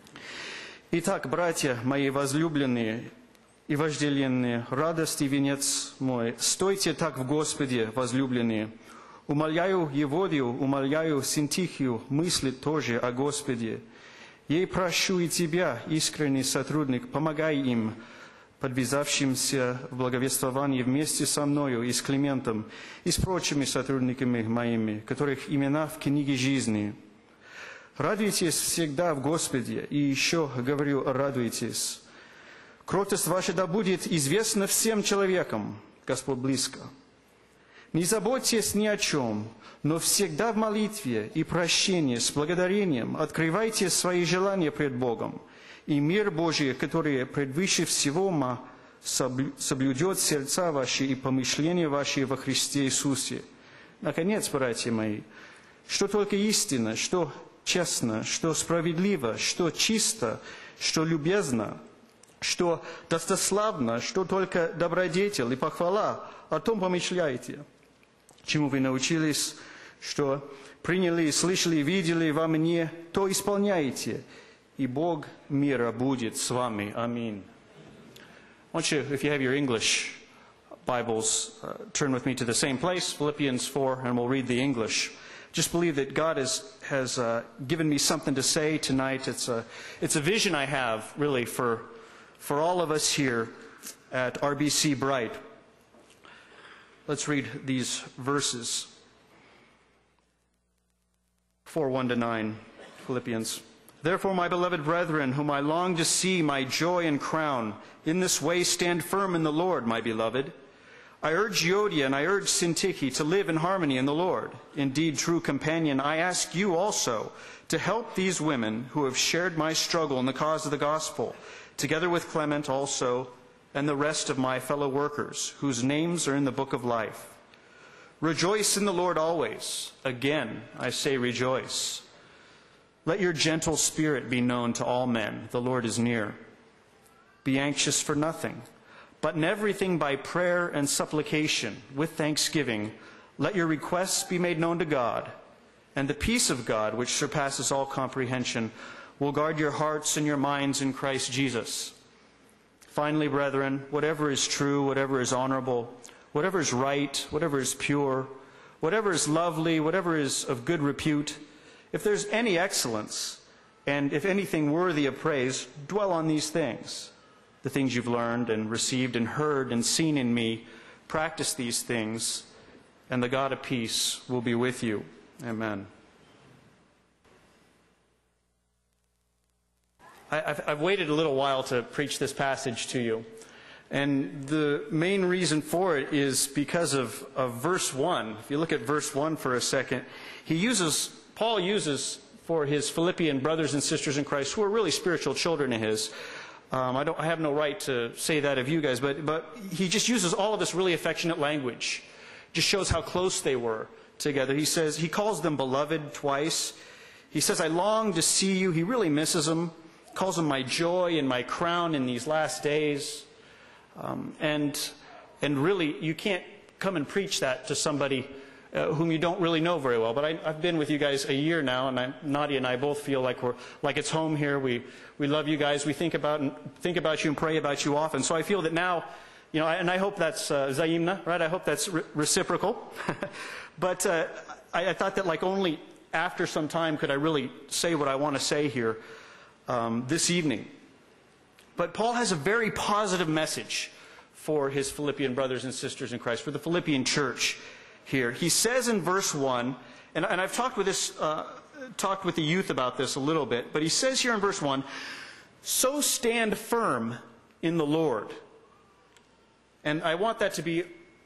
«Итак, братья мои возлюбленные и вожделенные, радость и венец мой, стойте так в Господе, возлюбленные. Умоляю Еводию, умоляю Синтихию, мыслить тоже о Господе. Ей прощу и тебя, искренний сотрудник, помогай им, подвязавшимся в благовествовании вместе со мною и с Климентом, и с прочими сотрудниками моими, которых имена в книге жизни. Радуйтесь всегда в Господе, и еще говорю, радуйтесь. Кротость ваша да будет известна всем человекам, Господь близко. Не заботьтесь ни о чем, но всегда в молитве и прощении с благодарением открывайте свои желания пред Богом, и мир Божий, который превыше всего ума, соблюдет сердца ваши и помышления ваши во Христе Иисусе. Наконец, братья мои, что только истинно, что честно, что справедливо, что чисто, что любезно, что достославно, что только добродетель и похвала, о том помышляйте. Чему вы научились, что приняли, слышали, видели во мне, то исполняйте, и Бог мира будет с вами. Аминь. I want you, if you have your English Bibles, turn with me to the same place, Philippians 4, and we'll read the English. Just believe that God has given me something to say tonight. It's a vision I have, really, for all of us here at RBC Bright. Let's read these verses. 4:1-9, Philippians. Therefore, my beloved brethren, whom I long to see, my joy and crown, in this way stand firm in the Lord, my beloved. I urge Euodia and I urge Syntyche to live in harmony in the Lord. Indeed, true companion, I ask you also to help these women who have shared my struggle in the cause of the gospel, together with Clement also, and the rest of my fellow workers, whose names are in the book of life. Rejoice in the Lord always. Again, I say rejoice. Let your gentle spirit be known to all men. The Lord is near. Be anxious for nothing, but in everything by prayer and supplication, with thanksgiving, let your requests be made known to God. And the peace of God, which surpasses all comprehension, will guard your hearts and your minds in Christ Jesus. Finally, brethren, whatever is true, whatever is honorable, whatever is right, whatever is pure, whatever is lovely, whatever is of good repute, if there's any excellence, and if anything worthy of praise, dwell on these things. The things you've learned and received and heard and seen in me, practice these things, and the God of peace will be with you. Amen. I've waited a little while to preach this passage to you. And the main reason for it is because of verse 1. If you look at verse 1 for a second, Paul uses for his Philippian brothers and sisters in Christ who are really spiritual children of his. I have no right to say that of you guys, but he just uses all of this really affectionate language. Just shows how close they were together. He calls them beloved twice. He says, I long to see you. He really misses them. Calls them my joy and my crown in these last days. And really, you can't come and preach that to somebody whom you don't really know very well. But I've been with you guys a year now, and Nadia and I both feel like it's home here. We love you guys. We think about you and pray about you often. So I feel that now, and I hope that's Zaimna, right? I hope that's reciprocal. But I thought that only after some time could I really say what I want to say here this evening. But Paul has a very positive message for his Philippian brothers and sisters in Christ, for the Philippian church here. He says in verse 1, and I've talked with the youth about this a little bit, but he says here in verse 1, so stand firm in the Lord. And I want that to be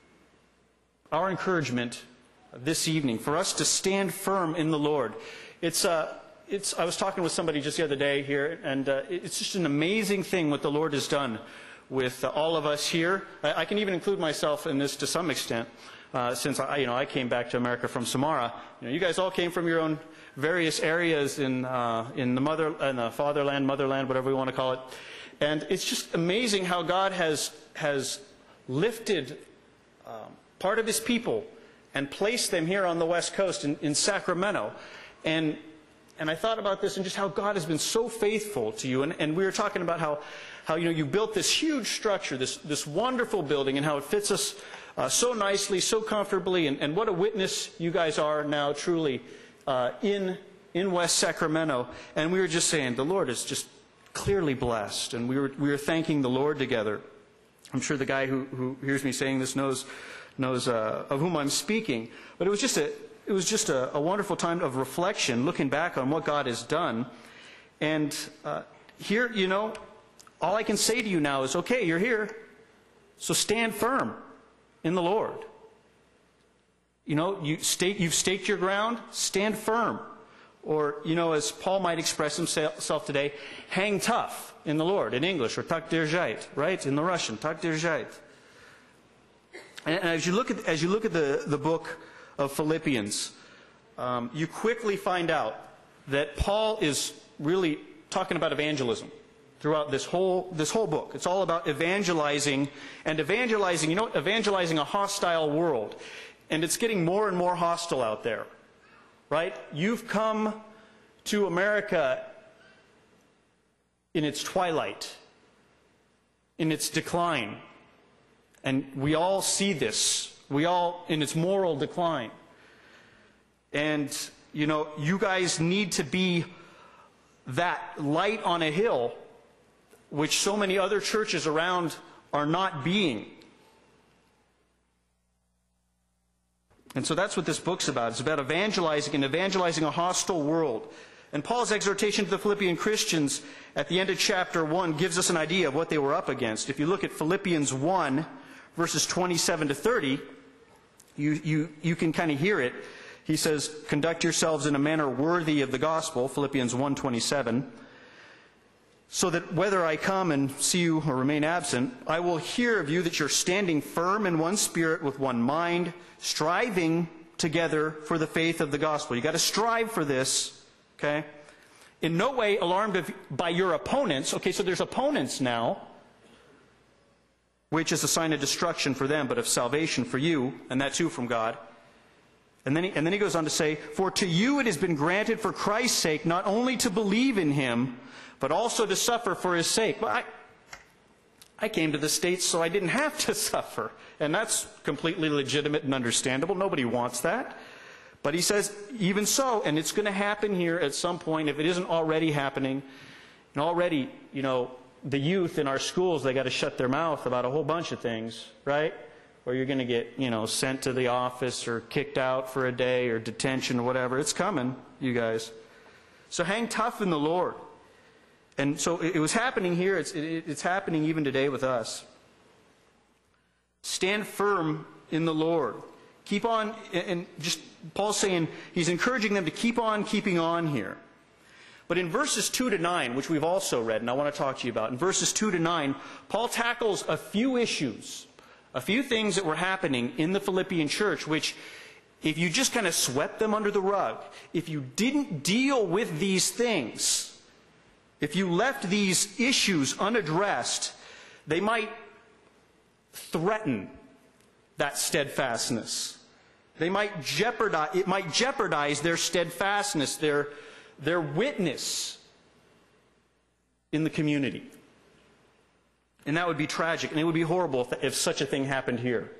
our encouragement this evening, for us to stand firm in the Lord. I was talking with somebody just the other day here, and it's just an amazing thing what the Lord has done with all of us here. I can even include myself in this to some extent, since I came back to America from Samara. You guys all came from your own various areas in the fatherland, motherland, whatever we want to call it, and it's just amazing how God has lifted part of His people and placed them here on the West Coast in Sacramento, and I thought about this and just how God has been so faithful to you. And we were talking about how you built this huge structure, this wonderful building, and how it fits us so nicely, so comfortably, and what a witness you guys are now truly in West Sacramento. And we were just saying the Lord is just clearly blessed, and we were thanking the Lord together. I'm sure the guy who hears me saying this knows of whom I'm speaking. But it was just a wonderful time of reflection, looking back on what God has done. And here, all I can say to you now is, okay, you're here, so stand firm in the Lord. You've staked your ground, stand firm. Or, as Paul might express himself today, hang tough in the Lord, in English, or tak держать, right? In the Russian, tak держать. And as you look at the book of Philippians, you quickly find out that Paul is really talking about evangelism throughout this whole book. It's all about evangelizing a hostile world. And it's getting more and more hostile out there. Right? You've come to America in its twilight, in its decline. And we all see this. We all in its moral decline. And, you guys need to be that light on a hill, which so many other churches around are not being. And so that's what this book's about. It's about evangelizing a hostile world. And Paul's exhortation to the Philippian Christians at the end of chapter 1 gives us an idea of what they were up against. If you look at Philippians 1, verses 27 to 30, you can kind of hear it. He says, conduct yourselves in a manner worthy of the gospel, Philippians 1:27, so that whether I come and see you or remain absent, I will hear of you that you're standing firm in one spirit with one mind, striving together for the faith of the gospel. You've got to strive for this, okay? In no way alarmed by your opponents. Okay, so there's opponents now, which is a sign of destruction for them, but of salvation for you, and that too from God. And then he goes on to say, for to you it has been granted for Christ's sake not only to believe in Him, but also to suffer for His sake. Well, I came to the States so I didn't have to suffer. And that's completely legitimate and understandable. Nobody wants that. But he says, even so, and it's going to happen here at some point, if it isn't already happening. And already, the youth in our schools, they got to shut their mouth about a whole bunch of things, right? Or you're going to get, sent to the office or kicked out for a day or detention or whatever. It's coming, you guys. So hang tough in the Lord. And so it was happening here. It's happening even today with us. Stand firm in the Lord. Keep on, and just Paul's saying, he's encouraging them to keep on keeping on here. But in verses 2 to 9, which we've also read, and I want to talk to you about, in verses 2 to 9, Paul tackles a few issues, a few things that were happening in the Philippian church, which, if you just kind of swept them under the rug, if you didn't deal with these things, if you left these issues unaddressed, they might threaten that steadfastness. It might jeopardize their steadfastness, their witness in the community. And that would be tragic, and it would be horrible if such a thing happened here.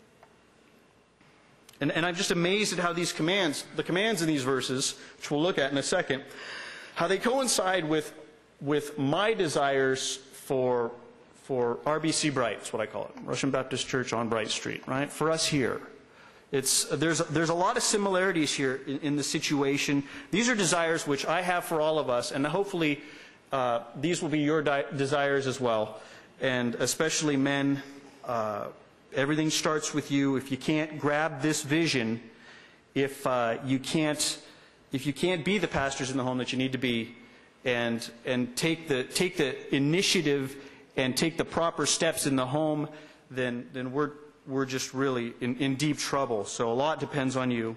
And I'm just amazed at how the commands in these verses, which we'll look at in a second, how they coincide with my desires for RBC Bright, that's what I call it, Russian Baptist Church on Bright Street, right? For us here. There's a lot of similarities here in the situation. These are desires which I have for all of us, and hopefully these will be your desires as well. And especially men, everything starts with you. If you can't grab this vision, if you can't be the pastors in the home that you need to be, and take the initiative and take the proper steps in the home, then we're just really in deep trouble. So a lot depends on you.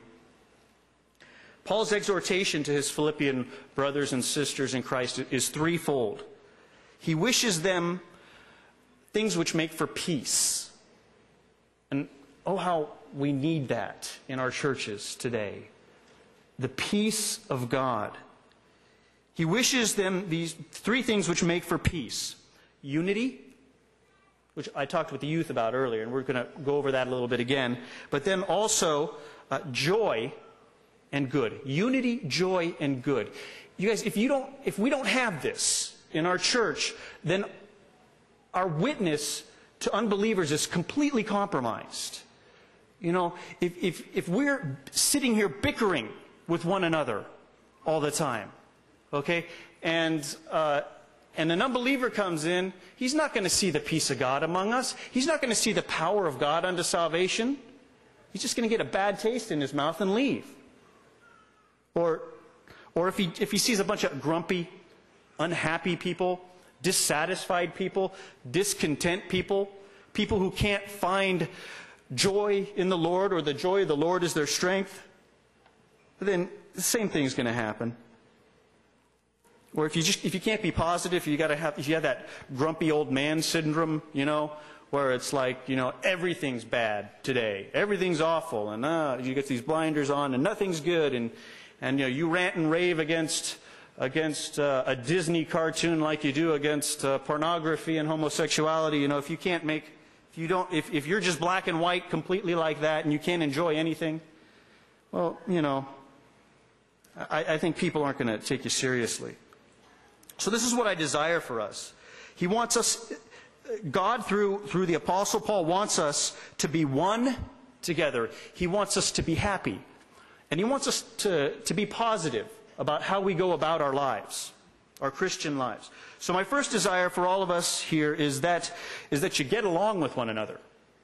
Paul's exhortation to his Philippian brothers and sisters in Christ is threefold. He wishes them things which make for peace. And oh, how we need that in our churches today. The peace of God. He wishes them these three things which make for peace. Unity, which I talked with the youth about earlier, and we're going to go over that a little bit again. But then also joy and good. Unity, joy, and good. You guys, if we don't have this in our church, then our witness to unbelievers is completely compromised. You know, if we're sitting here bickering with one another all the time, okay, and an unbeliever comes in, he's not going to see the peace of God among us. He's not going to see the power of God unto salvation. He's just going to get a bad taste in his mouth and leave. Or if he sees a bunch of grumpy, unhappy people, dissatisfied people, discontent people, people who can't find joy in the Lord, or the joy of the Lord is their strength, then the same thing is going to happen. Or if you can't be positive, if you have that grumpy old man syndrome, you know, where it's like, you know, everything's bad today, everything's awful, and you get these blinders on, and nothing's good, and you know, you rant and rave against a Disney cartoon like you do against pornography and homosexuality. You know, if you're just black and white completely like that, and you can't enjoy anything, well, you know, I think people aren't going to take you seriously. So this is what I desire for us. He wants us, God through the Apostle Paul wants us to be one together. He wants us to be happy. And he wants us to be positive about how we go about our lives, our Christian lives. So my first desire for all of us here is that you get along with one another.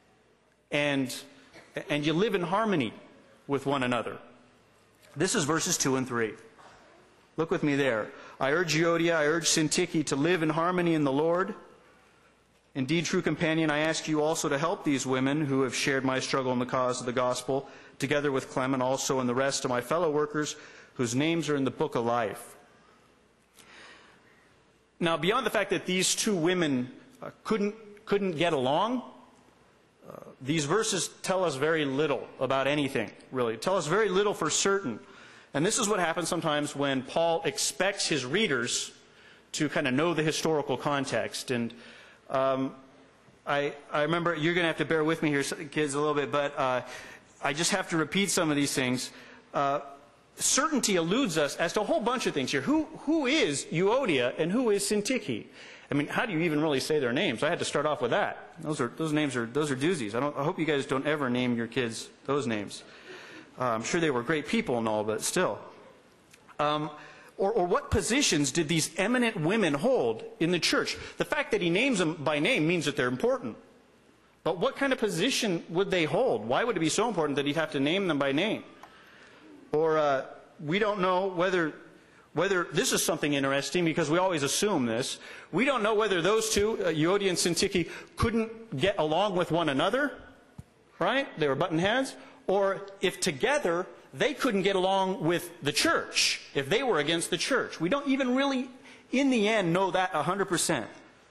And you live in harmony with one another. This is verses 2 and 3. Look with me there. I urge Euodia, I urge Syntyche to live in harmony in the Lord. Indeed, true companion, I ask you also to help these women who have shared my struggle in the cause of the gospel, together with Clement also and the rest of my fellow workers whose names are in the book of life. Now, beyond the fact that these two women couldn't get along, these verses tell us very little about anything, really. Tell us very little for certain. And this is what happens sometimes when Paul expects his readers to kind of know the historical context. And I remember, you're going to have to bear with me here, kids, a little bit, but I just have to repeat some of these things. Certainty eludes us as to a whole bunch of things here. Who is Euodia and who is Syntyche? I mean, how do you even really say their names? I had to start off with that. Those names are doozies. I hope you guys don't ever name your kids those names. I'm sure they were great people and all, but still. Or what positions did these eminent women hold in the church? The fact that he names them by name means that they're important. But what kind of position would they hold? Why would it be so important that he'd have to name them by name? Or we don't know whether, this is something interesting because we always assume this, we don't know whether those two, Euodia and Syntyche, couldn't get along with one another, right? They were button heads. Or if together they couldn't get along with the church, if they were against the church. We don't even really, in the end, know that 100%.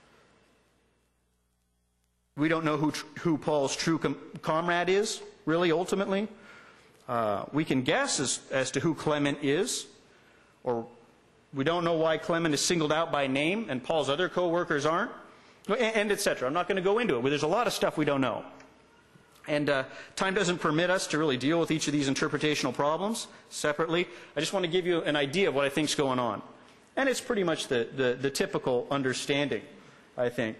We don't know who Paul's true comrade is, really, ultimately. We can guess as to who Clement is, or we don't know why Clement is singled out by name and Paul's other co-workers aren't, and etc. I'm not going to go into it, but there's a lot of stuff we don't know. And time doesn't permit us to really deal with each of these interpretational problems separately. I just want to give you an idea of what I think is going on. And it's pretty much the typical understanding, I think.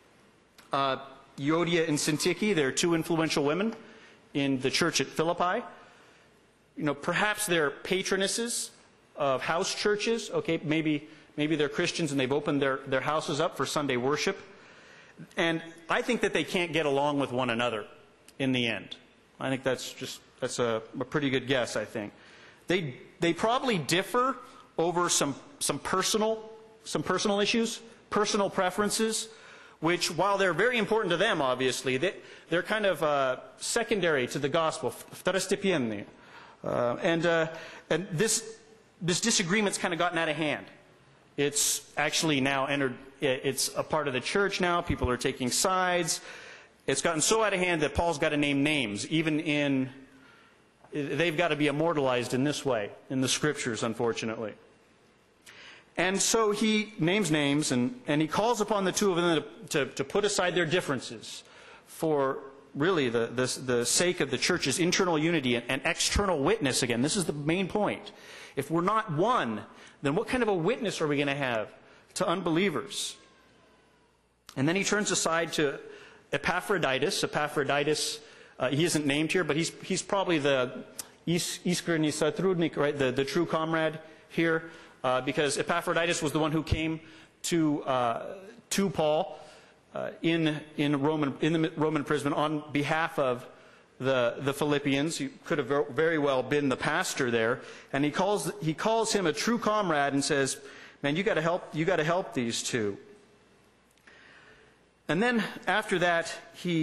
Euodia and Syntyche, they're two influential women in the church at Philippi. You know, perhaps they're patronesses of house churches. Okay, maybe they're Christians and they've opened their houses up for Sunday worship. And I think that they can't get along with one another in the end. I think that's a pretty good guess, I think. They probably differ over some personal issues, personal preferences, which, while they're very important to them, obviously, they're kind of secondary to the gospel. And this disagreement's kind of gotten out of hand. It's actually now entered, it's a part of the church now. People are taking sides. It's gotten so out of hand that Paul's got to name names. They've got to be immortalized in this way, in the scriptures, unfortunately. And so he names names, and he calls upon the two of them to put aside their differences for really the sake of the church's internal unity and external witness. Again, this is the main point. If we're not one, then what kind of a witness are we going to have to unbelievers? And then he turns aside to Epaphroditus. Epaphroditus, he isn't named here, but he's probably the Iskreni Satrudnik, right? The true comrade here, because Epaphroditus was the one who came to Paul in the Roman prison on behalf of the Philippians. He could have very well been the pastor there, and he calls him a true comrade and says, "Man, you got to help these two." And then after that,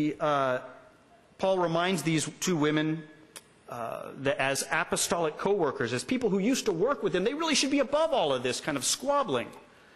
Paul reminds these two women that as apostolic co-workers, as people who used to work with him, they really should be above all of this kind of squabbling.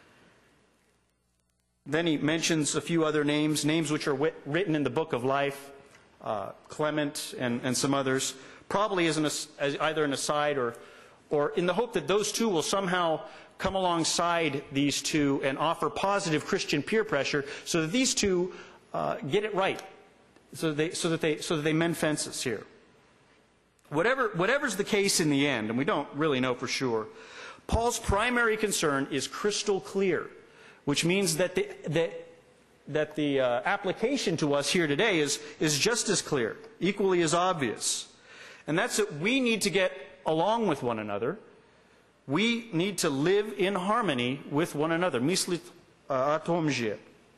Then he mentions a few other names which are written in the book of life, Clement and some others, probably as either an aside or in the hope that those two will somehow come alongside these two and offer positive Christian peer pressure so that these two get it right, so that they mend fences here. Whatever's the case in the end, and we don't really know for sure, Paul's primary concern is crystal clear, which means that the application to us here today is just as clear, equally as obvious. And that's that we need to get along with one another. We need to live in harmony with one another. Myslit atomje.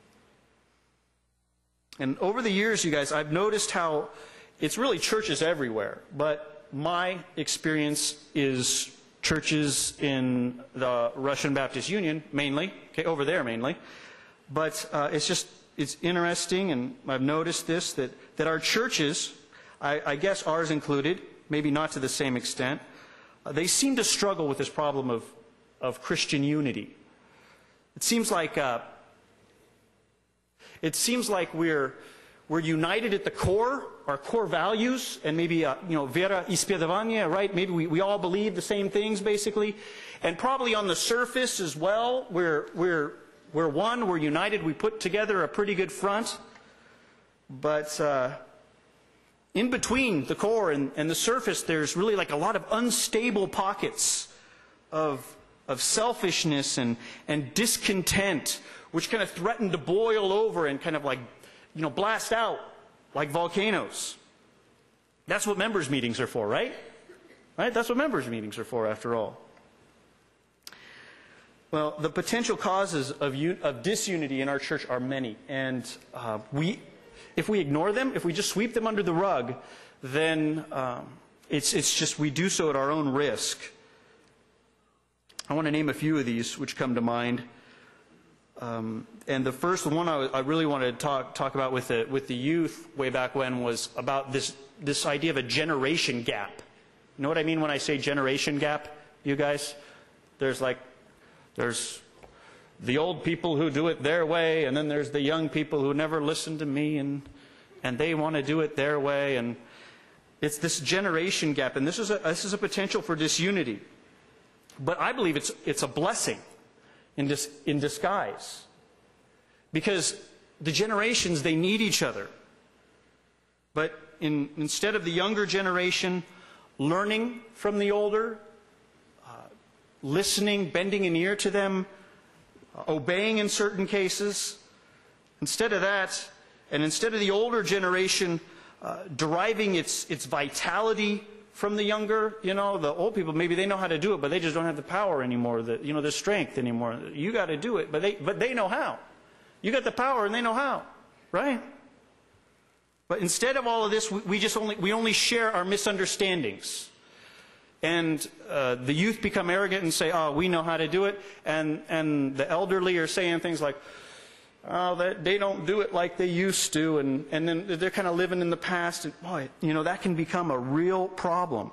And over the years, you guys, I've noticed how it's really churches everywhere. But my experience is churches in the Russian Baptist Union, mainly. Okay, over there, mainly. But it's interesting, and I've noticed this, that our churches, I guess ours included, maybe not to the same extent, they seem to struggle with this problem of Christian unity. It seems like we're united at the core, our core values, and maybe vera ispiedovania, right? Maybe we all believe the same things basically, and probably on the surface as well, we're one, we're united, we put together a pretty good front, but in between the core and the surface, there's really like a lot of unstable pockets of selfishness and discontent, which kind of threaten to boil over and kind of like, blast out like volcanoes. That's what members' meetings are for, right? Right? That's what members' meetings are for, after all. Well, the potential causes of disunity in our church are many, and if we ignore them, if we just sweep them under the rug, then it's just we do so at our own risk. I want to name a few of these which come to mind. And the first one I really wanted to talk about with the youth way back when was about this idea of a generation gap. You know what I mean when I say generation gap, you guys? There's the old people who do it their way, and then there's the young people who never listen to me, and they want to do it their way. And it's this generation gap, and this is a potential for disunity. But I believe it's a blessing in disguise, because the generations, they need each other. But instead of the younger generation learning from the older, listening, bending an ear to them, obeying in certain cases, instead of that, and instead of the older generation deriving its vitality from the younger, the old people, maybe they know how to do it, but they just don't have the power anymore, the strength anymore. You got to do it, but they know how. You got the power and they know how, right? But instead of all of this, we only share our misunderstandings. And the youth become arrogant and say, "Oh, we know how to do it," and the elderly are saying things like, "Oh, they don't do it like they used to," and then they're kind of living in the past, and boy, that can become a real problem.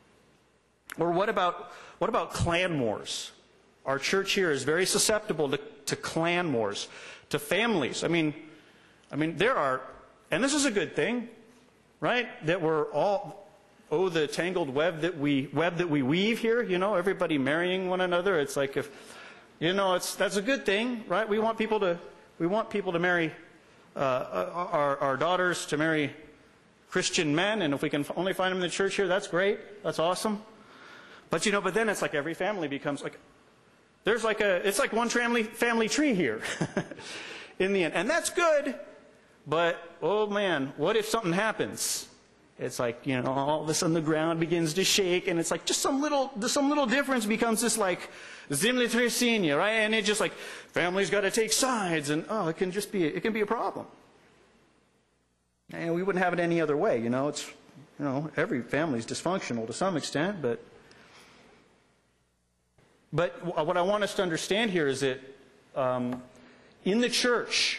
Or what about clan wars? Our church here is very susceptible to clan wars, to families. I mean, there are, and this is a good thing, right? That we're all, the tangled web that we weave here. Everybody marrying one another. It's like that's a good thing, right? We want people to marry our daughters to marry Christian men, and if we can only find them in the church here, that's great. That's awesome. But but then it's like every family becomes like it's like one family tree here in the end, and that's good. But oh man, what if something happens? It's like all of a sudden the ground begins to shake, and it's like just some little difference becomes this like землетрясение, right? And it's just like family's got to take sides, and it can be a problem. And we wouldn't have it any other way, It's every family's dysfunctional to some extent, but what I want us to understand here is that in the church,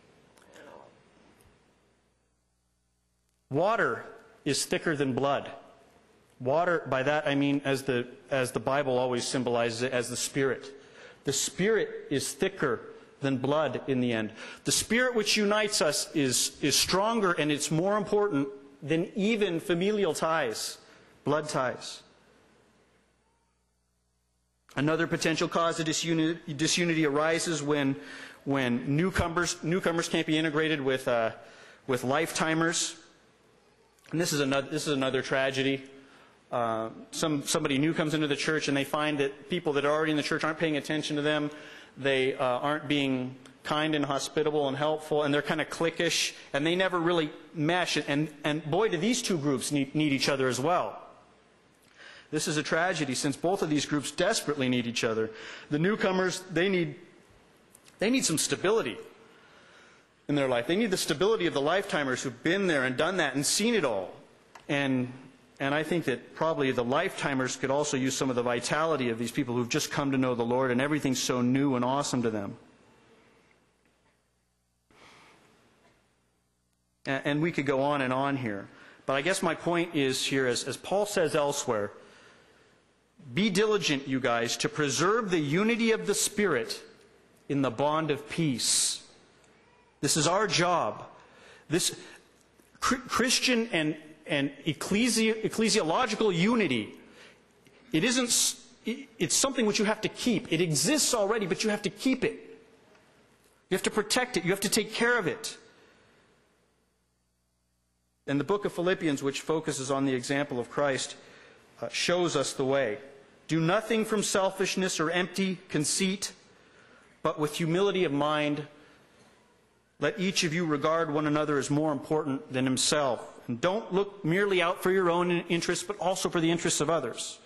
water is thicker than blood. Water, by that I mean, as the Bible always symbolizes it, as the Spirit. The Spirit is thicker than blood in the end. The Spirit which unites us is stronger, and it's more important than even familial ties, blood ties. Another potential cause of disunity arises when newcomers can't be integrated with lifetimers. And this is another tragedy. Somebody new comes into the church, and they find that people that are already in the church aren't paying attention to them. They aren't being kind and hospitable and helpful, and they're kind of cliquish, and they never really mesh. And boy, do these two groups need each other as well. This is a tragedy, since both of these groups desperately need each other. The newcomers, they need some stability in their life. They need the stability of the lifetimers who've been there and done that and seen it all. And I think that probably the lifetimers could also use some of the vitality of these people who've just come to know the Lord, and everything's so new and awesome to them. And we could go on and on here. But I guess my point is here, as Paul says elsewhere, be diligent, you guys, to preserve the unity of the Spirit in the bond of peace. This is our job. This Christian and ecclesiological unity, it's something which you have to keep. It exists already, but you have to keep it. You have to protect it. You have to take care of it. And the book of Philippians, which focuses on the example of Christ, shows us the way. Do nothing from selfishness or empty conceit, but with humility of mind, let each of you regard one another as more important than himself. And don't look merely out for your own interests, but also for the interests of others.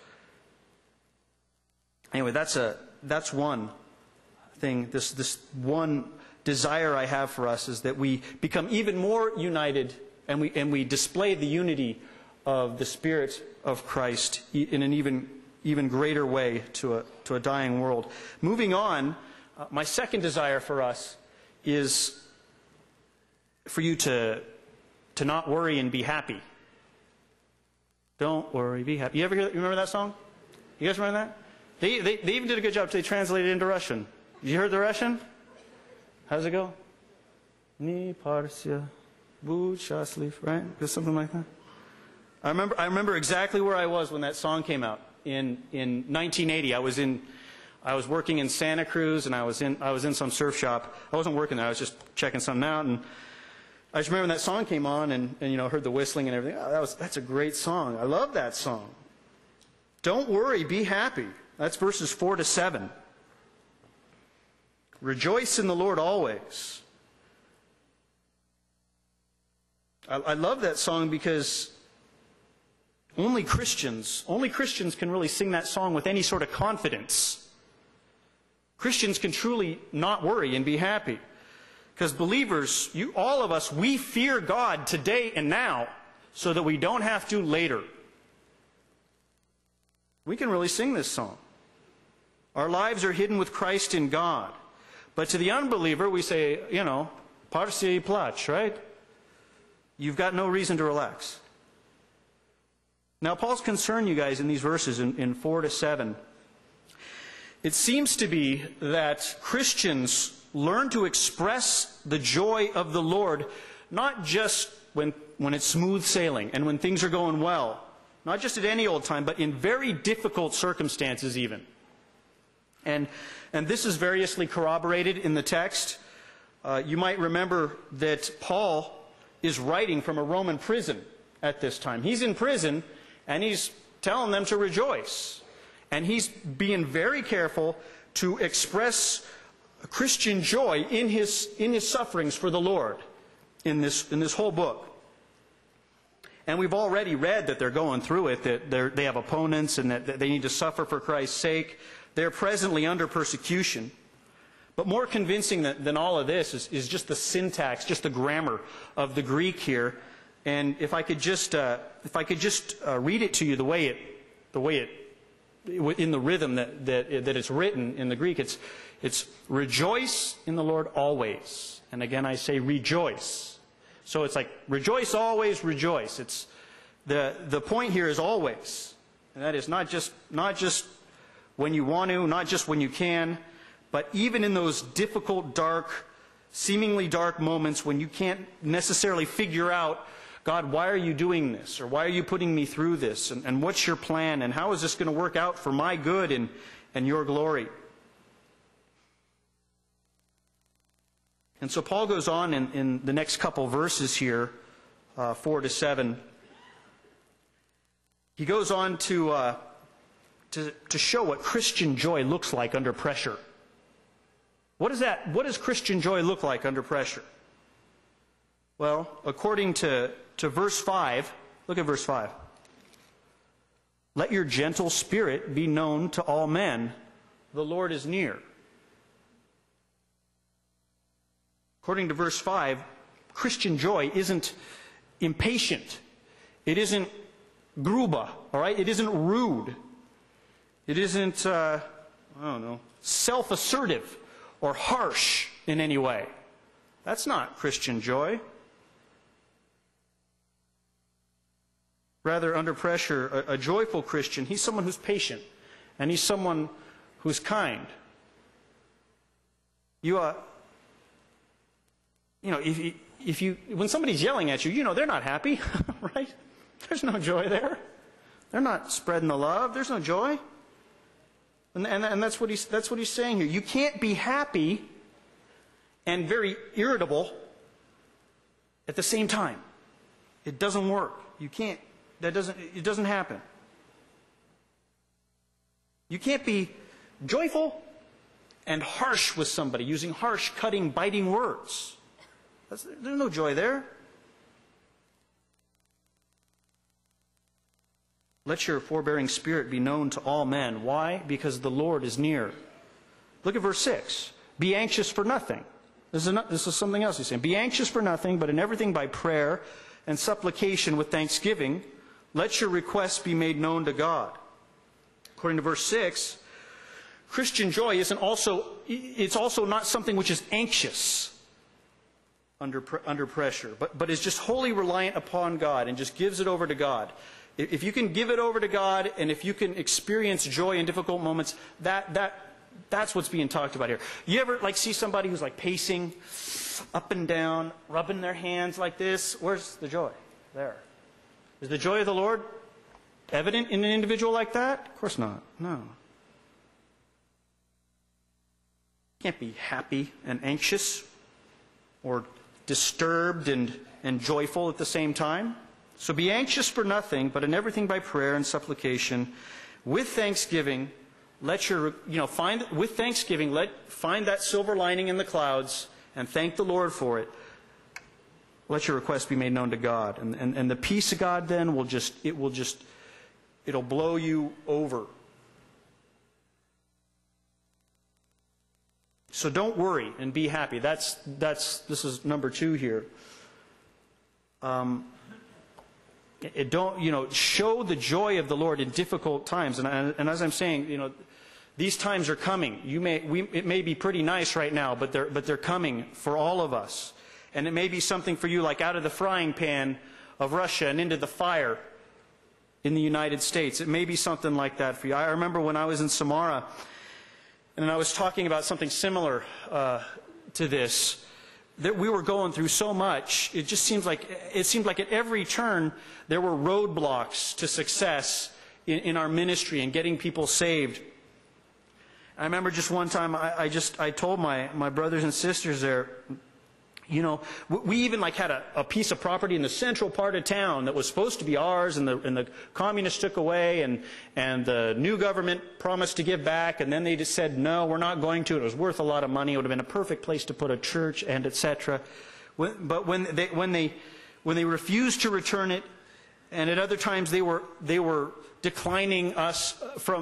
Anyway, that's one thing. This one desire I have for us is that we become even more united, and we display the unity of the Spirit of Christ in an even even greater way to a dying world. Moving on, my second desire for us is for you to not worry and be happy. Don't worry, be happy. You remember that song? You guys remember that? They even did a good job. They translated it into Russian. You heard the Russian? How does it go? Не парься, будь счастлив, right? Just something like that. I remember exactly where I was when that song came out in 1980. I was working in Santa Cruz, and I was in some surf shop. I wasn't working there. I was just checking something out, and I just remember when that song came on, and heard the whistling and everything. Oh, that's a great song. I love that song. Don't worry, be happy. That's verses 4 to 7. Rejoice in the Lord always. I love that song because only Christians can really sing that song with any sort of confidence. Christians can truly not worry and be happy. Because believers, all of us, we fear God today and now so that we don't have to later. We can really sing this song. Our lives are hidden with Christ in God. But to the unbeliever, we say, parsi и плачь, right? You've got no reason to relax. Now, Paul's concern, you guys, in these verses, in 4 to 7, it seems to be that Christians learn to express the joy of the Lord, not just when it's smooth sailing and when things are going well, not just at any old time, but in very difficult circumstances even. And this is variously corroborated in the text. You might remember that Paul is writing from a Roman prison at this time. He's in prison, and he's telling them to rejoice. And he's being very careful to express Christian joy in his sufferings for the Lord in this whole book. And we've already read that they're going through it, that they have opponents and that they need to suffer for Christ's sake. They're presently under persecution. But more convincing than all of this is just the syntax, just the grammar of the Greek here. And if I could just read it to you the way it in the rhythm that it's written in the Greek, it's rejoice in the Lord always. And again, I say rejoice. So it's like rejoice always, rejoice. It's the point here is always, and that is not just when you want to, not just when you can. But even in those difficult, dark, seemingly dark moments when you can't necessarily figure out, God, why are you doing this? Or why are you putting me through this? And what's your plan? And how is this going to work out for my good and your glory? And so Paul goes on in the next couple verses here, 4 to 7. He goes on to show what Christian joy looks like under pressure. What does Christian joy look like under pressure? Well, according to verse 5, look at verse 5. Let your gentle spirit be known to all men. The Lord is near. According to verse 5, Christian joy isn't impatient. It isn't gruba, all right? It isn't rude. It isn't, self-assertive or harsh in any way. That's not Christian joy. Rather, under pressure, a joyful Christian, he's someone who's patient, and he's someone who's kind. When somebody's yelling at you, they're not happy, right? There's no joy there. They're not spreading the love. There's no joy. And that's what he's saying here. You can't be happy and very irritable at the same time. It doesn't work. You can't. It doesn't happen. You can't be joyful and harsh with somebody, using harsh, cutting, biting words. There's no joy there. Let your forbearing spirit be known to all men. Why? Because the Lord is near. Look at verse 6. Be anxious for nothing. This is something else he's saying. Be anxious for nothing, but in everything by prayer and supplication with thanksgiving, let your requests be made known to God. according to verse 6, Christian joy it's also not something which is anxious under pressure, but is just wholly reliant upon God and just gives it over to God. If you can give it over to God, and if you can experience joy in difficult moments, that's what's being talked about here. You ever see somebody who's pacing up and down, rubbing their hands like this? Where's the joy? There. Is the joy of the Lord evident in an individual like that? Of course not. No. You can't be happy and anxious or disturbed and joyful at the same time. So be anxious for nothing, but in everything by prayer and supplication, with thanksgiving, find that silver lining in the clouds and thank the Lord for it. Let your request be made known to God. And the peace of God then it'll blow you over. So don't worry and be happy. This is number 2 here. Show the joy of the Lord in difficult times. And as I'm saying, these times are coming. It may be pretty nice right now, but they're coming for all of us. And it may be something for you like out of the frying pan of Russia and into the fire in the United States. It may be something like that for you. I remember when I was in Samara, and I was talking about something similar to this, that we were going through so much. It seemed like at every turn there were roadblocks to success in our ministry and getting people saved. I remember just one time I told my brothers and sisters there, we even had a piece of property in the central part of town that was supposed to be ours, and the communists took away, and the new government promised to give back, and then they just said, no, we're not going to. It was worth a lot of money. It would have been a perfect place to put a church, and etc. But when they refused to return it, and at other times they were declining to us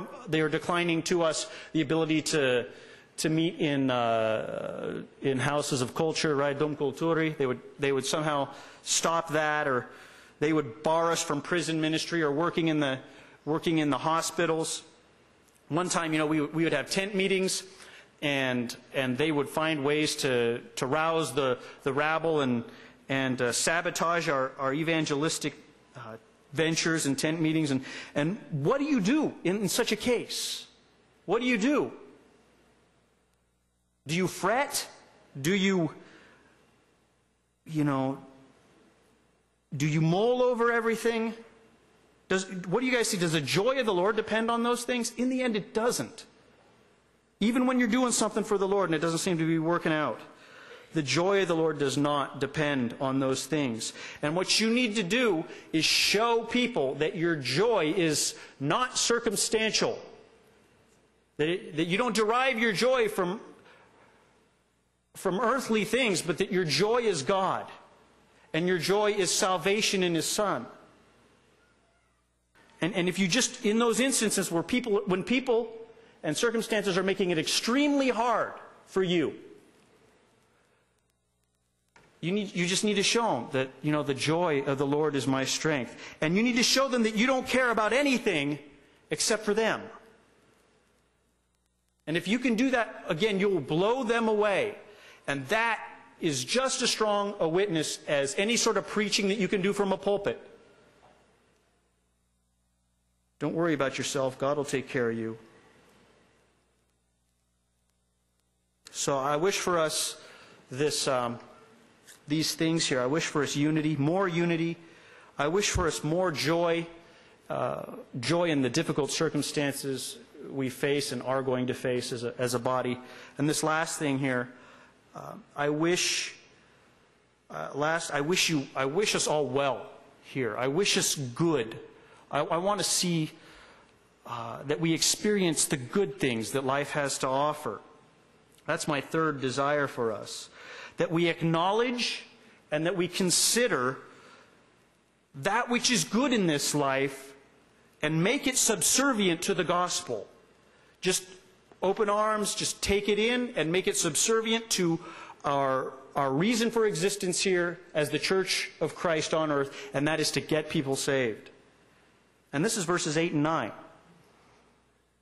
the ability to meet in houses of culture, right? Dom Kulturi. They would somehow stop that, or they would bar us from prison ministry or working in the hospitals. One time, we would have tent meetings, and they would find ways to rouse the rabble and sabotage our evangelistic ventures and tent meetings. And what do you do in such a case? What do you do? Do you fret? Do you mull over everything? What do you guys see? Does the joy of the Lord depend on those things? In the end, it doesn't. Even when you're doing something for the Lord and it doesn't seem to be working out, the joy of the Lord does not depend on those things. And what you need to do is show people that your joy is not circumstantial. That you don't derive your joy from earthly things, but that your joy is God, and your joy is salvation in His Son. And if you just, in those instances when people and circumstances are making it extremely hard for you, you just need to show them that, the joy of the Lord is my strength. And you need to show them that you don't care about anything except for them. And if you can do that, again, you'll blow them away. And that is just as strong a witness as any sort of preaching that you can do from a pulpit. Don't worry about yourself. God will take care of you. So I wish for us these things here. I wish for us unity, more unity. I wish for us more joy, joy in the difficult circumstances we face and are going to face as a body. And this last thing here, I wish us all well here. I wish us good. I want to see that we experience the good things that life has to offer. That's my third desire for us. That we acknowledge and that we consider that which is good in this life and make it subservient to the gospel. Just open arms, just take it in and make it subservient to our reason for existence here as the Church of Christ on earth, and that is to get people saved. And this is verses 8 and 9.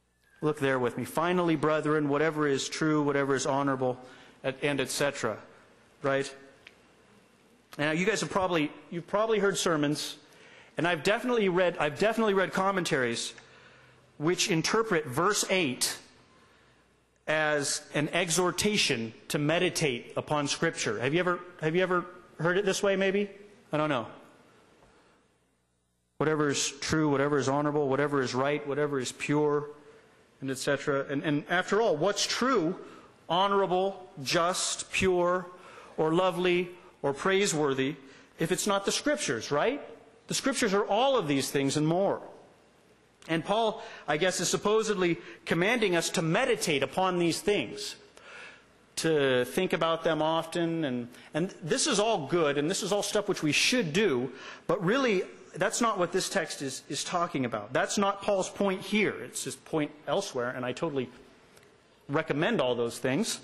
Look there with me. Finally, brethren, whatever is true, whatever is honorable, and etc. Right? Now, you guys you've probably heard sermons, and I've definitely read commentaries which interpret verse 8 as an exhortation to meditate upon Scripture. Have you ever heard it this way, maybe? I don't know. Whatever is true, whatever is honorable, whatever is right, whatever is pure, and etc. And after all, what's true, honorable, just, pure, or lovely, or praiseworthy, if it's not the Scriptures, right? The Scriptures are all of these things and more. And Paul, I guess, is supposedly commanding us to meditate upon these things, to think about them often. And this is all good, and this is all stuff which we should do, but really, that's not what this text is talking about. That's not Paul's point here. It's his point elsewhere, and I totally recommend all those things.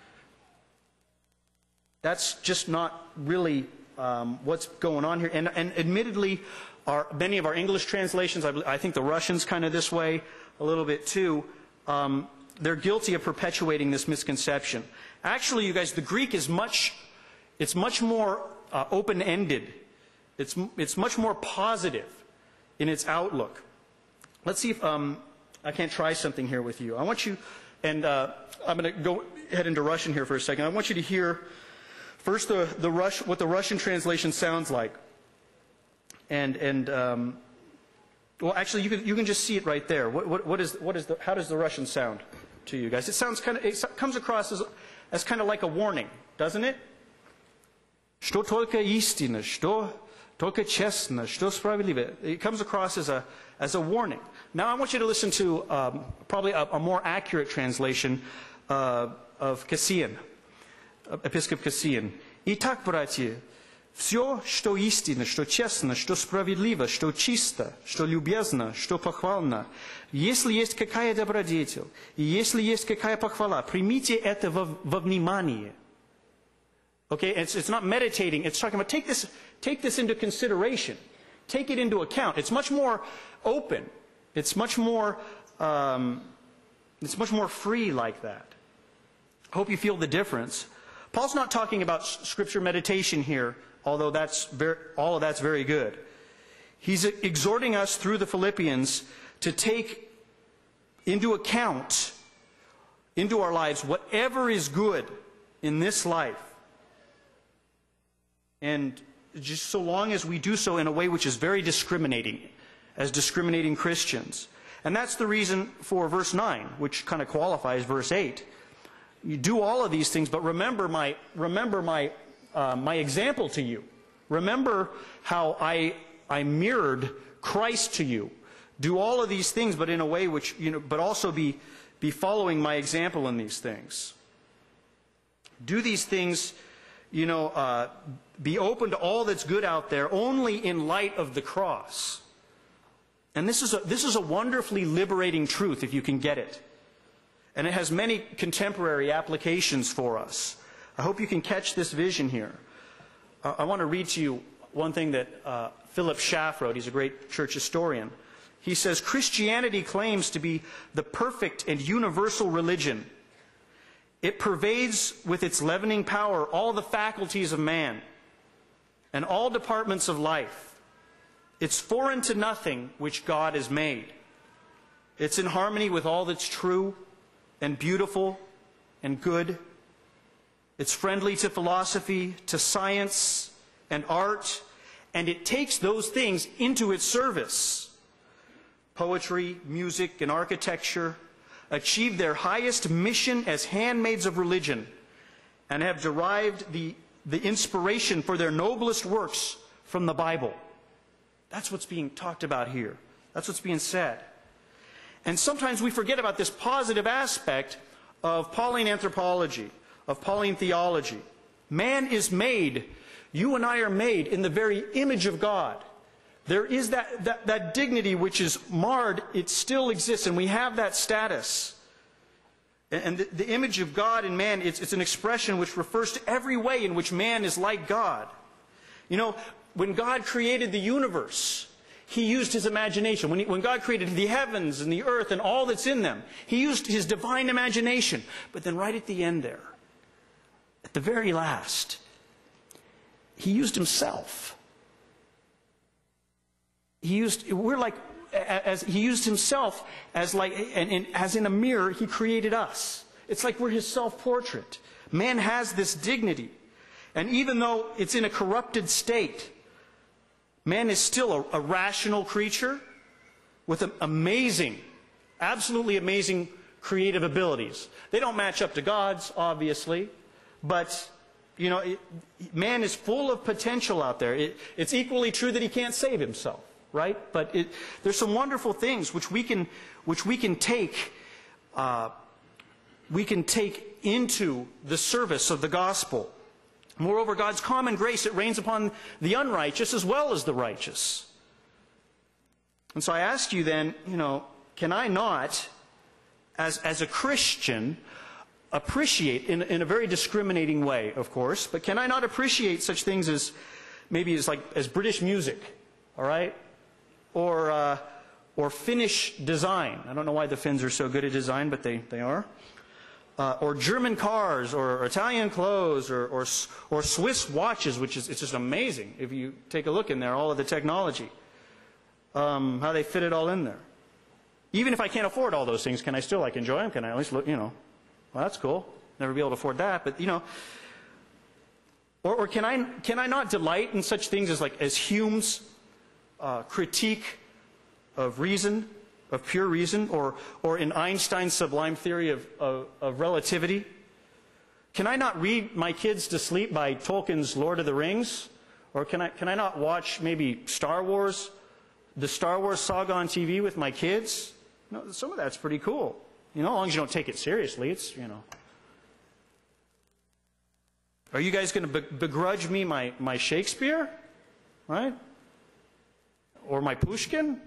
That's just not really what's going on here. And admittedly, many of our English translations, I think the Russians kind of this way a little bit too, they're guilty of perpetuating this misconception. Actually, you guys, the Greek is much more open-ended. It's much more positive in its outlook. Let's see if I can't try something here with you. I want you, and I'm going to go head into Russian here for a second. I want you to hear first what the Russian translation sounds like. Well, actually, you can just see it right there. How does the Russian sound to you guys? It comes across as kind of like a warning, doesn't it? Что только истина, что только честно, что справедливо. It comes across as a warning. Now I want you to listen to probably a more accurate translation of Cassian, Episcop Cassian. Итак, братья, все, что истинно, что честно, что справедливо, что чисто, что любезно, что похвально, если есть какая добродетель, и если есть какая похвала, примите это во внимание. Okay, it's not meditating. It's talking about take this into consideration, take it into account. It's much more open. It's much more free like that. I hope you feel the difference. Paul's not talking about Scripture meditation here, although all of that's very good. He's exhorting us through the Philippians to take into account into our lives whatever is good in this life. And just so long as we do so in a way which is very discriminating, as discriminating Christians. And that's the reason for verse 9, which kind of qualifies verse 8. You do all of these things, but remember my example to you. Remember how I mirrored Christ to you. Do all of these things, but in a way which, but also be following my example in these things. Do these things, be open to all that's good out there only in light of the cross. And this is a wonderfully liberating truth if you can get it. And it has many contemporary applications for us. I hope you can catch this vision here. I want to read to you one thing that Philip Schaff wrote. He's a great church historian. He says, Christianity claims to be the perfect and universal religion. It pervades with its leavening power all the faculties of man and all departments of life. It's foreign to nothing which God has made. It's in harmony with all that's true and beautiful and good. It's friendly to philosophy, to science and art, and it takes those things into its service. Poetry, music, and architecture achieve their highest mission as handmaids of religion and have derived the inspiration for their noblest works from the Bible. That's what's being talked about here. That's what's being said. And sometimes we forget about this positive aspect of Pauline anthropology, of Pauline theology. Man is made, you and I are made in the very image of God. There is that dignity which is marred, it still exists, and we have that status. And the image of God in man, it's an expression which refers to every way in which man is like God. When God created the universe, He used his imagination. When God created the heavens and the earth and all that's in them, he used his divine imagination. But then right at the end there, at the very last, he used himself. He used himself as in a mirror, he created us. It's like we're his self-portrait. Man has this dignity. And even though it's in a corrupted state, man is still a rational creature with amazing, absolutely amazing creative abilities. They don't match up to God's, obviously, but man is full of potential out there. It's equally true that he can't save himself, right? But there's some wonderful things which we can take into the service of the gospel. Moreover, God's common grace, it rains upon the unrighteous as well as the righteous. And so I ask you then, can I not, as a Christian, appreciate, in a very discriminating way, of course, but can I not appreciate such things as as British music, all right? Or Finnish design. I don't know why the Finns are so good at design, but they are. Or German cars, or Italian clothes, or Swiss watches, it's just amazing if you take a look in there, all of the technology, how they fit it all in there. Even if I can't afford all those things, can I still enjoy them? Can I at least look, well, that's cool. Never be able to afford that, but or can I not delight in such things as Hume's critique of reason? Of pure reason, or in Einstein's sublime theory of relativity? Can I not read my kids to sleep by Tolkien's Lord of the Rings? Or can I not watch maybe Star Wars, the Star Wars saga on TV with my kids? No, some of that's pretty cool. As long as you don't take it seriously, it's. Are you guys going to begrudge me my Shakespeare? Right? Or my Pushkin?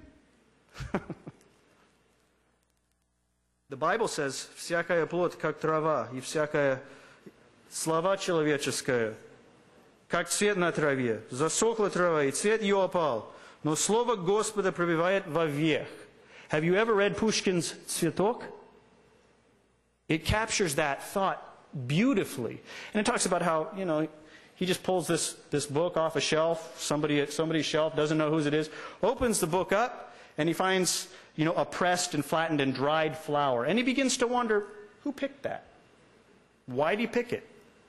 The Bible says, «Всякая плоть, как трава, и всякая слова человеческая, как цвет на траве. Засохла трава, и цвет ее опал, но слово Господа пребывает вовек». Have you ever read Pushkin's Цветок? It captures that thought beautifully. And it talks about how, he just pulls this book off a shelf, somebody at somebody's shelf, doesn't know whose it is, opens the book up, and he finds a pressed and flattened and dried flower. And he begins to wonder, who picked that? Why did he pick it?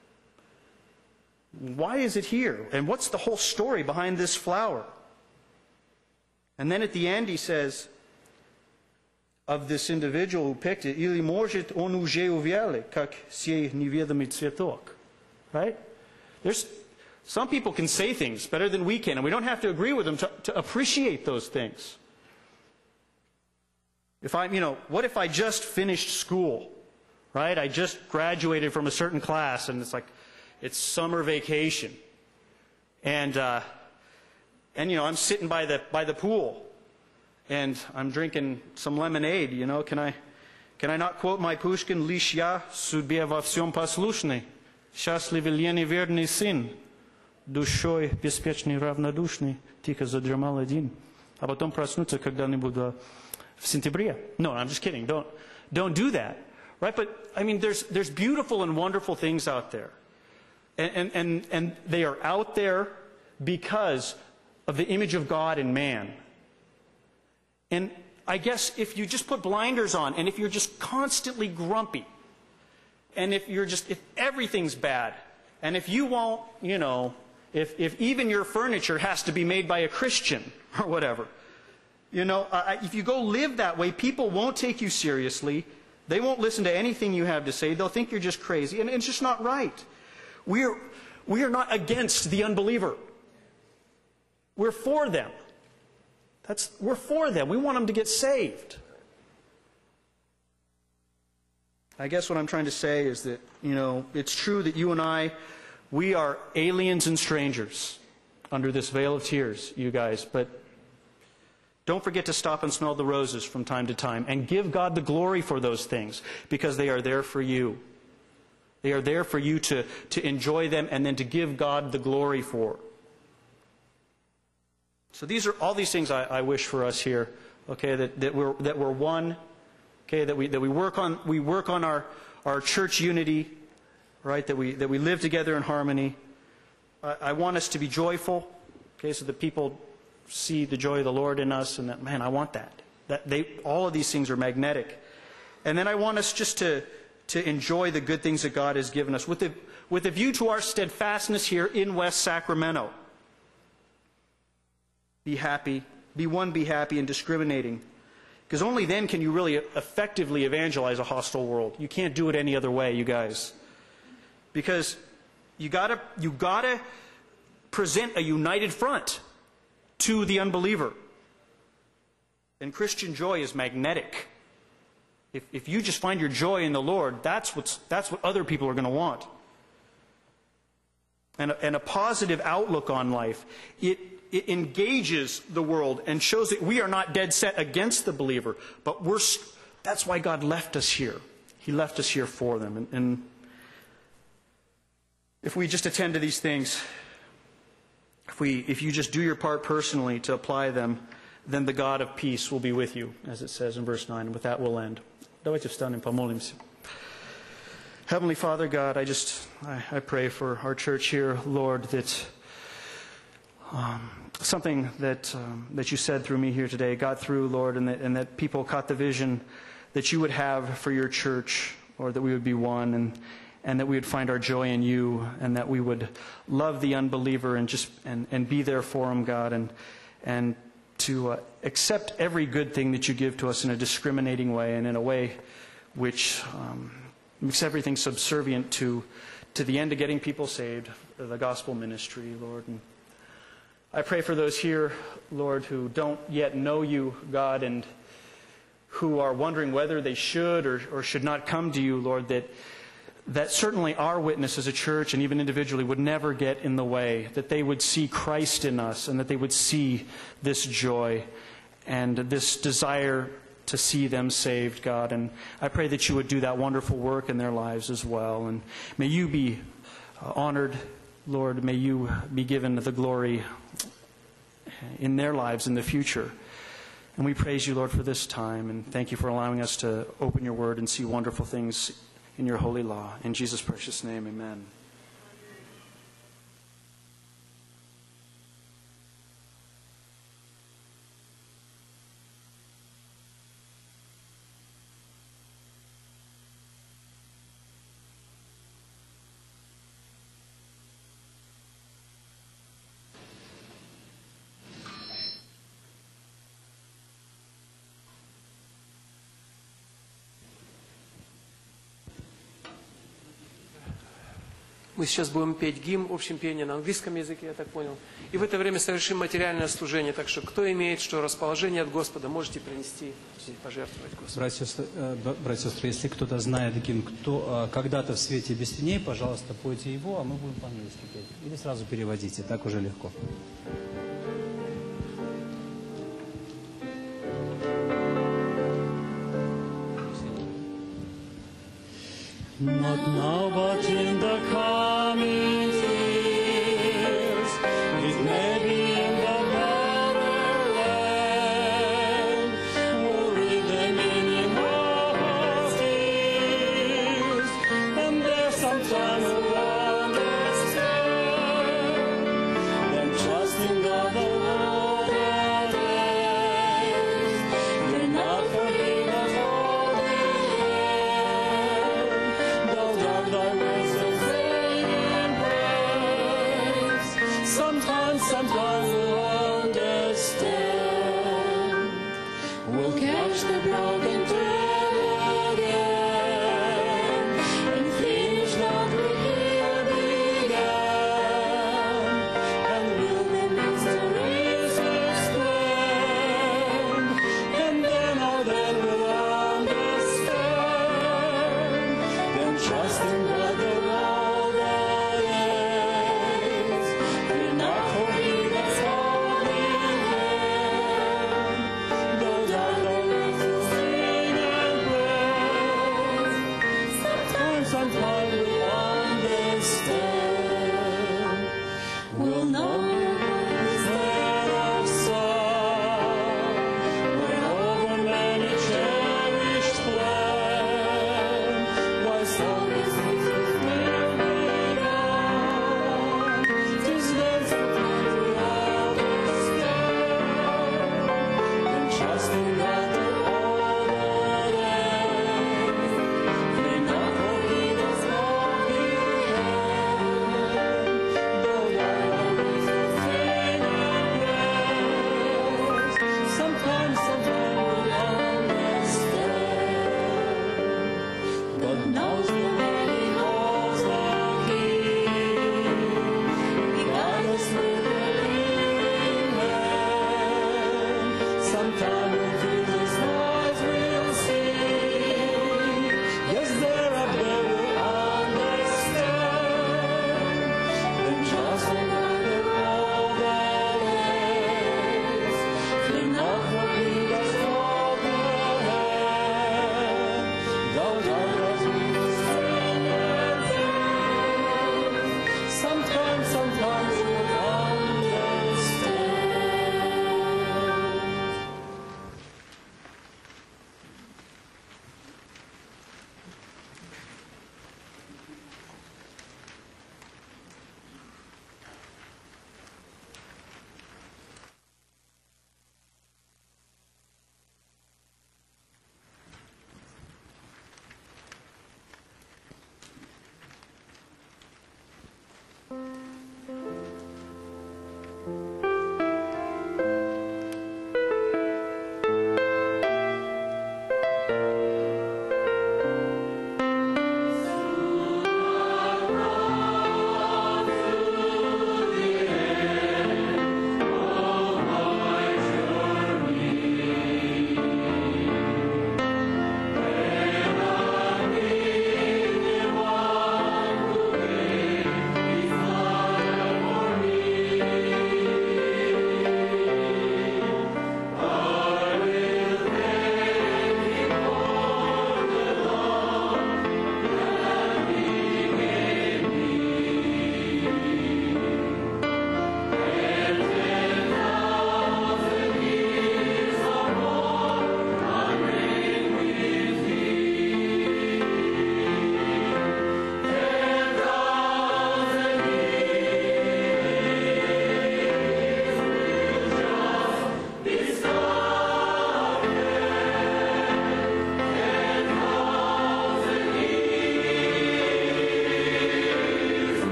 Why is it here? And what's the whole story behind this flower? And then at the end he says of this individual who picked it, «Или может он уже увял, как сей неведомый цветок». Right? Some people can say things better than we can, and we don't have to agree with them to appreciate those things. What if I just finished school, right? I just graduated from a certain class, and it's summer vacation, and I'm sitting by the pool, and I'm drinking some lemonade. Can I not quote my Pushkin? «Лишь я судьбе во всем послушный, счастливый лени верный сын, душой беспечный равнодушный, тихо задремал один, а потом проснуться когда-нибудь в сентябре». No, I'm just kidding. Don't do that, right? But there's beautiful and wonderful things out there, and they are out there because of the image of God in man. And I guess if you just put blinders on, and if you're just constantly grumpy, and if everything's bad, and if you won't, if even your furniture has to be made by a Christian or whatever. If you go live that way, people won't take you seriously. They won't listen to anything you have to say. They'll think you're just crazy. And it's just not right. We are not against the unbeliever. We're for them. We're for them. We want them to get saved. I guess what I'm trying to say is that, it's true that you and I, we are aliens and strangers under this veil of tears, you guys, but don't forget to stop and smell the roses from time to time and give God the glory for those things, because they are there for you. They are there for you to enjoy them and then to give God the glory for. So all these things I wish for us here, okay, that we're one, okay, that we work on our church unity, right, that we live together in harmony. I want us to be joyful, okay, so that people see the joy of the Lord in us, and that, man, I want that. All of these things are magnetic. And then I want us just to enjoy the good things that God has given us with a view to our steadfastness here in West Sacramento. Be happy, and discriminating. Because only then can you really effectively evangelize a hostile world. You can't do it any other way, you guys. Because you gotta present a united front to the unbeliever. And Christian joy is magnetic. If you just find your joy in the Lord, that's what other people are going to want. And a positive outlook on life, it engages the world and shows that we are not dead set against the believer, but that's why God left us here. He left us here for them. And if we just attend to these things, if you just do your part personally to apply them, then the God of peace will be with you, as it says in verse 9. And with that, we'll end. Давайте встанем, помолимся. Heavenly Father, God, I pray for our church here, Lord, that something that you said through me here today got through, Lord, and that people caught the vision that you would have for your church, Lord, that we would be one, and that we would find our joy in you, and that we would love the unbeliever and be there for him, God, and to accept every good thing that you give to us in a discriminating way and in a way which makes everything subservient to the end of getting people saved, the gospel ministry, Lord. And I pray for those here, Lord, who don't yet know you, God, and who are wondering whether they should or should not come to you, Lord, that certainly our witness as a church and even individually would never get in the way, that they would see Christ in us and that they would see this joy and this desire to see them saved, God. And I pray that you would do that wonderful work in their lives as well. And may you be honored, Lord. May you be given the glory in their lives in the future. And we praise you, Lord, for this time. And thank you for allowing us to open your word and see wonderful things in your holy law. In Jesus' precious name, amen. Мы сейчас будем петь гимн, общем пении на английском языке, я так понял. И в это время совершим материальное служение. Так что, кто имеет что расположение от Господа, можете принести, пожертвовать Господу. Братья и сестры, если кто-то знает гимн, кто когда-то в свете без теней, пожалуйста, пойте его, а мы будем по-английски петь. Или сразу переводите, так уже легко. Not now, but in the coming years, it may be in the better land, we'll read the meaning of tears, and there's some time we'll understand, then trust in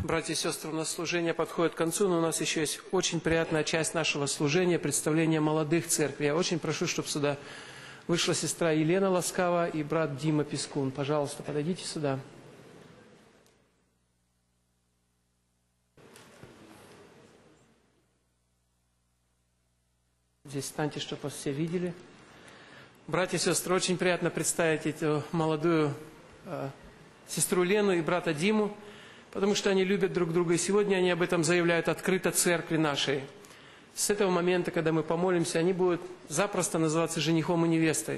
Братья и сестры, у нас служение подходит к концу, но у нас еще есть очень приятная часть нашего служения, представление молодых церкви. Я очень прошу, чтобы сюда вышла сестра Елена Ласкава и брат Дима Пискун. Пожалуйста, подойдите сюда. Здесь встаньте, чтобы вас все видели. Братья и сестры, очень приятно представить эту молодую сестру Лену и брата Диму, потому что они любят друг друга, и сегодня они об этом заявляют открыто церкви нашей. С этого момента, когда мы помолимся, они будут запросто называться женихом и невестой.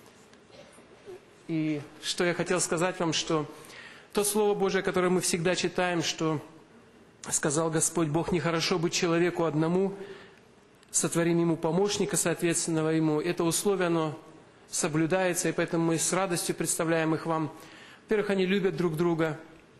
И что я хотел сказать вам, что то Слово Божие, которое мы всегда читаем, что сказал Господь Бог, нехорошо быть человеку одному, сотворим ему помощника, соответственного ему. Это условие, оно соблюдается, и поэтому мы с радостью представляем их вам. Во-первых, они любят друг друга,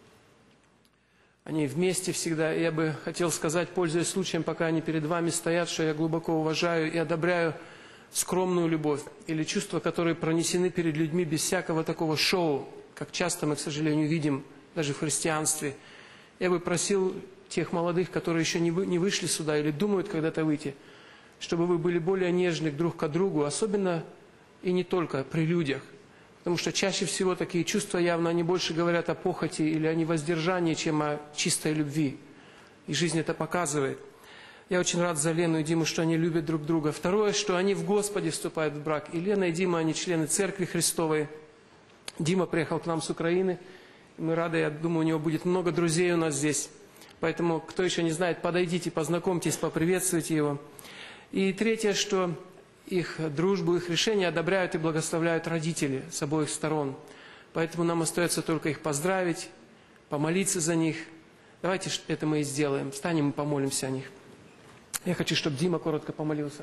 они вместе всегда. И я бы хотел сказать, пользуясь случаем, пока они перед вами стоят, что я глубоко уважаю и одобряю скромную любовь или чувства, которые пронесены перед людьми без всякого такого шоу, как часто мы, к сожалению, видим даже в христианстве. Я бы просил тех молодых, которые еще не вышли сюда или думают когда-то выйти, чтобы вы были более нежны друг к другу, особенно и не только при людях. Потому что чаще всего такие чувства явно, они больше говорят о похоти или о невоздержании, чем о чистой любви. И жизнь это показывает. Я очень рад за Лену и Диму, что они любят друг друга. Второе, что они в Господе вступают в брак. И Лена, и Дима, они члены Церкви Христовой. Дима приехал к нам с Украины. И мы рады, я думаю, у него будет много друзей у нас здесь. Поэтому, кто еще не знает, подойдите, познакомьтесь, поприветствуйте его. И третье, что их дружбу, их решения одобряют и благословляют родители с обоих сторон. Поэтому нам остается только их поздравить, помолиться за них. Давайте это мы и сделаем. Встанем и помолимся о них. Я хочу, чтобы Дима коротко помолился.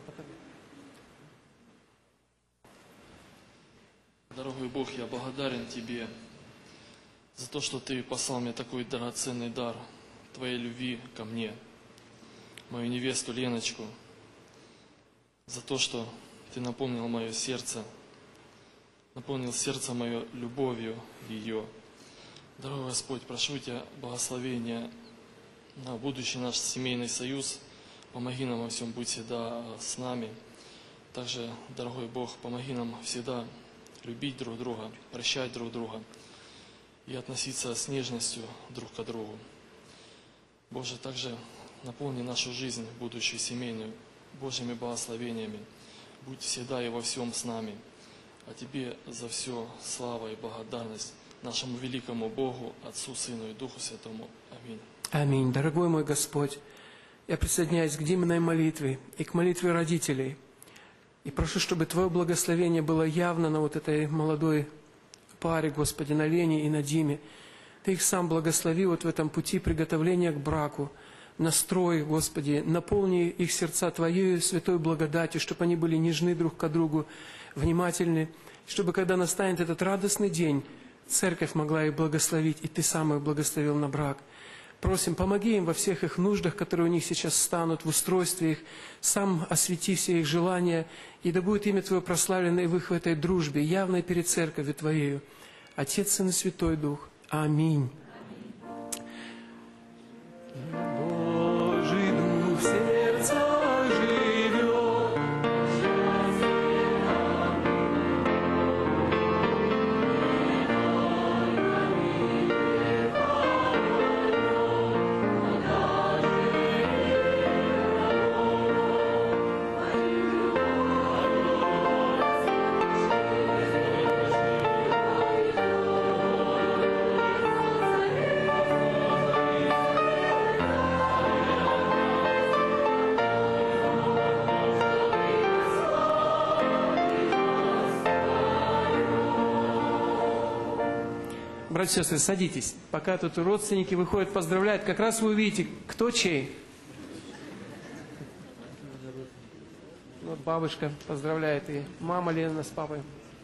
Дорогой Бог, я благодарен Тебе за то, что Ты послал мне такой драгоценный дар Твоей любви ко мне, мою невесту Леночку, за то, что Ты наполнил мое сердце, наполнил сердце мое любовью ее. Дорогой Господь, прошу Тебя благословения на будущий наш семейный союз. Помоги нам во всем, будь всегда с нами. Также, дорогой Бог, помоги нам всегда любить друг друга, прощать друг друга и относиться с нежностью друг к другу. Боже, также наполни нашу жизнь, будущую семейную, Божьими благословениями. Будь всегда и во всем с нами. А Тебе за все слава и благодарность нашему великому Богу, Отцу, Сыну и Духу Святому. Аминь. Аминь. Дорогой мой Господь, я присоединяюсь к Диминой молитве и к молитве родителей. И прошу, чтобы Твое благословение было явно на вот этой молодой паре, Господи, на Лене и на Диме. Ты их сам благослови вот в этом пути приготовления к браку. Настрой, Господи, наполни их сердца Твоей святой благодатью, чтобы они были нежны друг к другу, внимательны, чтобы, когда настанет этот радостный день, Церковь могла их благословить, и Ты сам их благословил на брак. Просим, помоги им во всех их нуждах, которые у них сейчас станут, в устройстве их, сам освети все их желания, и да будет имя Твое прославлено и в их в этой дружбе, явной перед Церковью Твоею. Отец, Сын и Святой Дух. Аминь. Божий Дух в сердцах живет. Братья и сестры, садитесь. Пока тут родственники выходят, поздравляют, как раз вы увидите, кто чей. Вот бабушка поздравляет, и мама Лена с папой.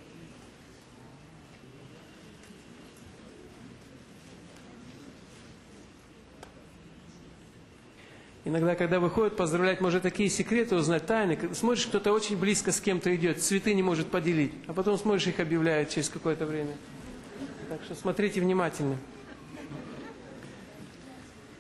Иногда, когда выходят поздравлять, может такие секреты узнать, тайны. Смотришь, кто-то очень близко с кем-то идет, цветы не может поделить, а потом смотришь, их объявляют через какое-то время. Так что смотрите внимательно.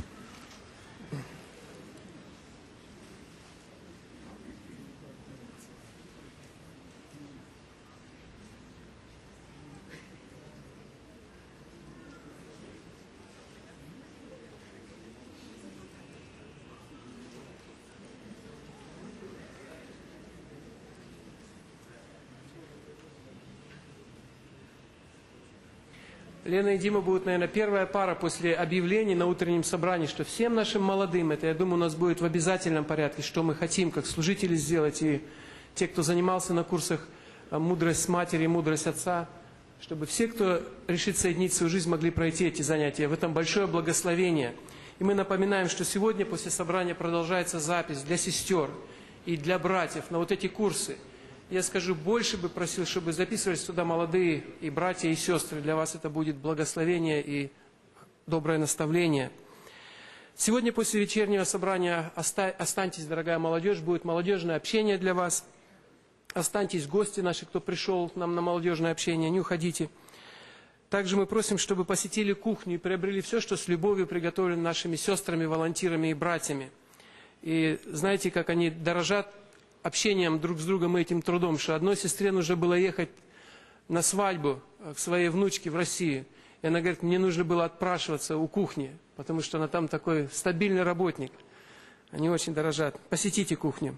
Лена и Дима будут, наверное, первая пара после объявлений на утреннем собрании, что всем нашим молодым, это, я думаю, у нас будет в обязательном порядке, что мы хотим, как служители сделать, и те, кто занимался на курсах «Мудрость матери» и «Мудрость отца», чтобы все, кто решит соединить свою жизнь, могли пройти эти занятия. В этом большое благословение. И мы напоминаем, что сегодня после собрания продолжается запись для сестер и для братьев на вот эти курсы. Я скажу, больше бы просил, чтобы записывались туда молодые и братья, и сестры. Для вас это будет благословение и доброе наставление. Сегодня после вечернего собрания останьтесь, дорогая молодежь, будет молодежное общение для вас. Останьтесь, гости наши, кто пришел к нам на молодежное общение, не уходите. Также мы просим, чтобы посетили кухню и приобрели все, что с любовью приготовлено нашими сестрами, волонтерами и братьями. И знаете, как они дорожат общением друг с другом и этим трудом, что одной сестре нужно было ехать на свадьбу к своей внучке в Россию. И она говорит, мне нужно было отпрашиваться у кухни, потому что она там такой стабильный работник. Они очень дорожат. Посетите кухню.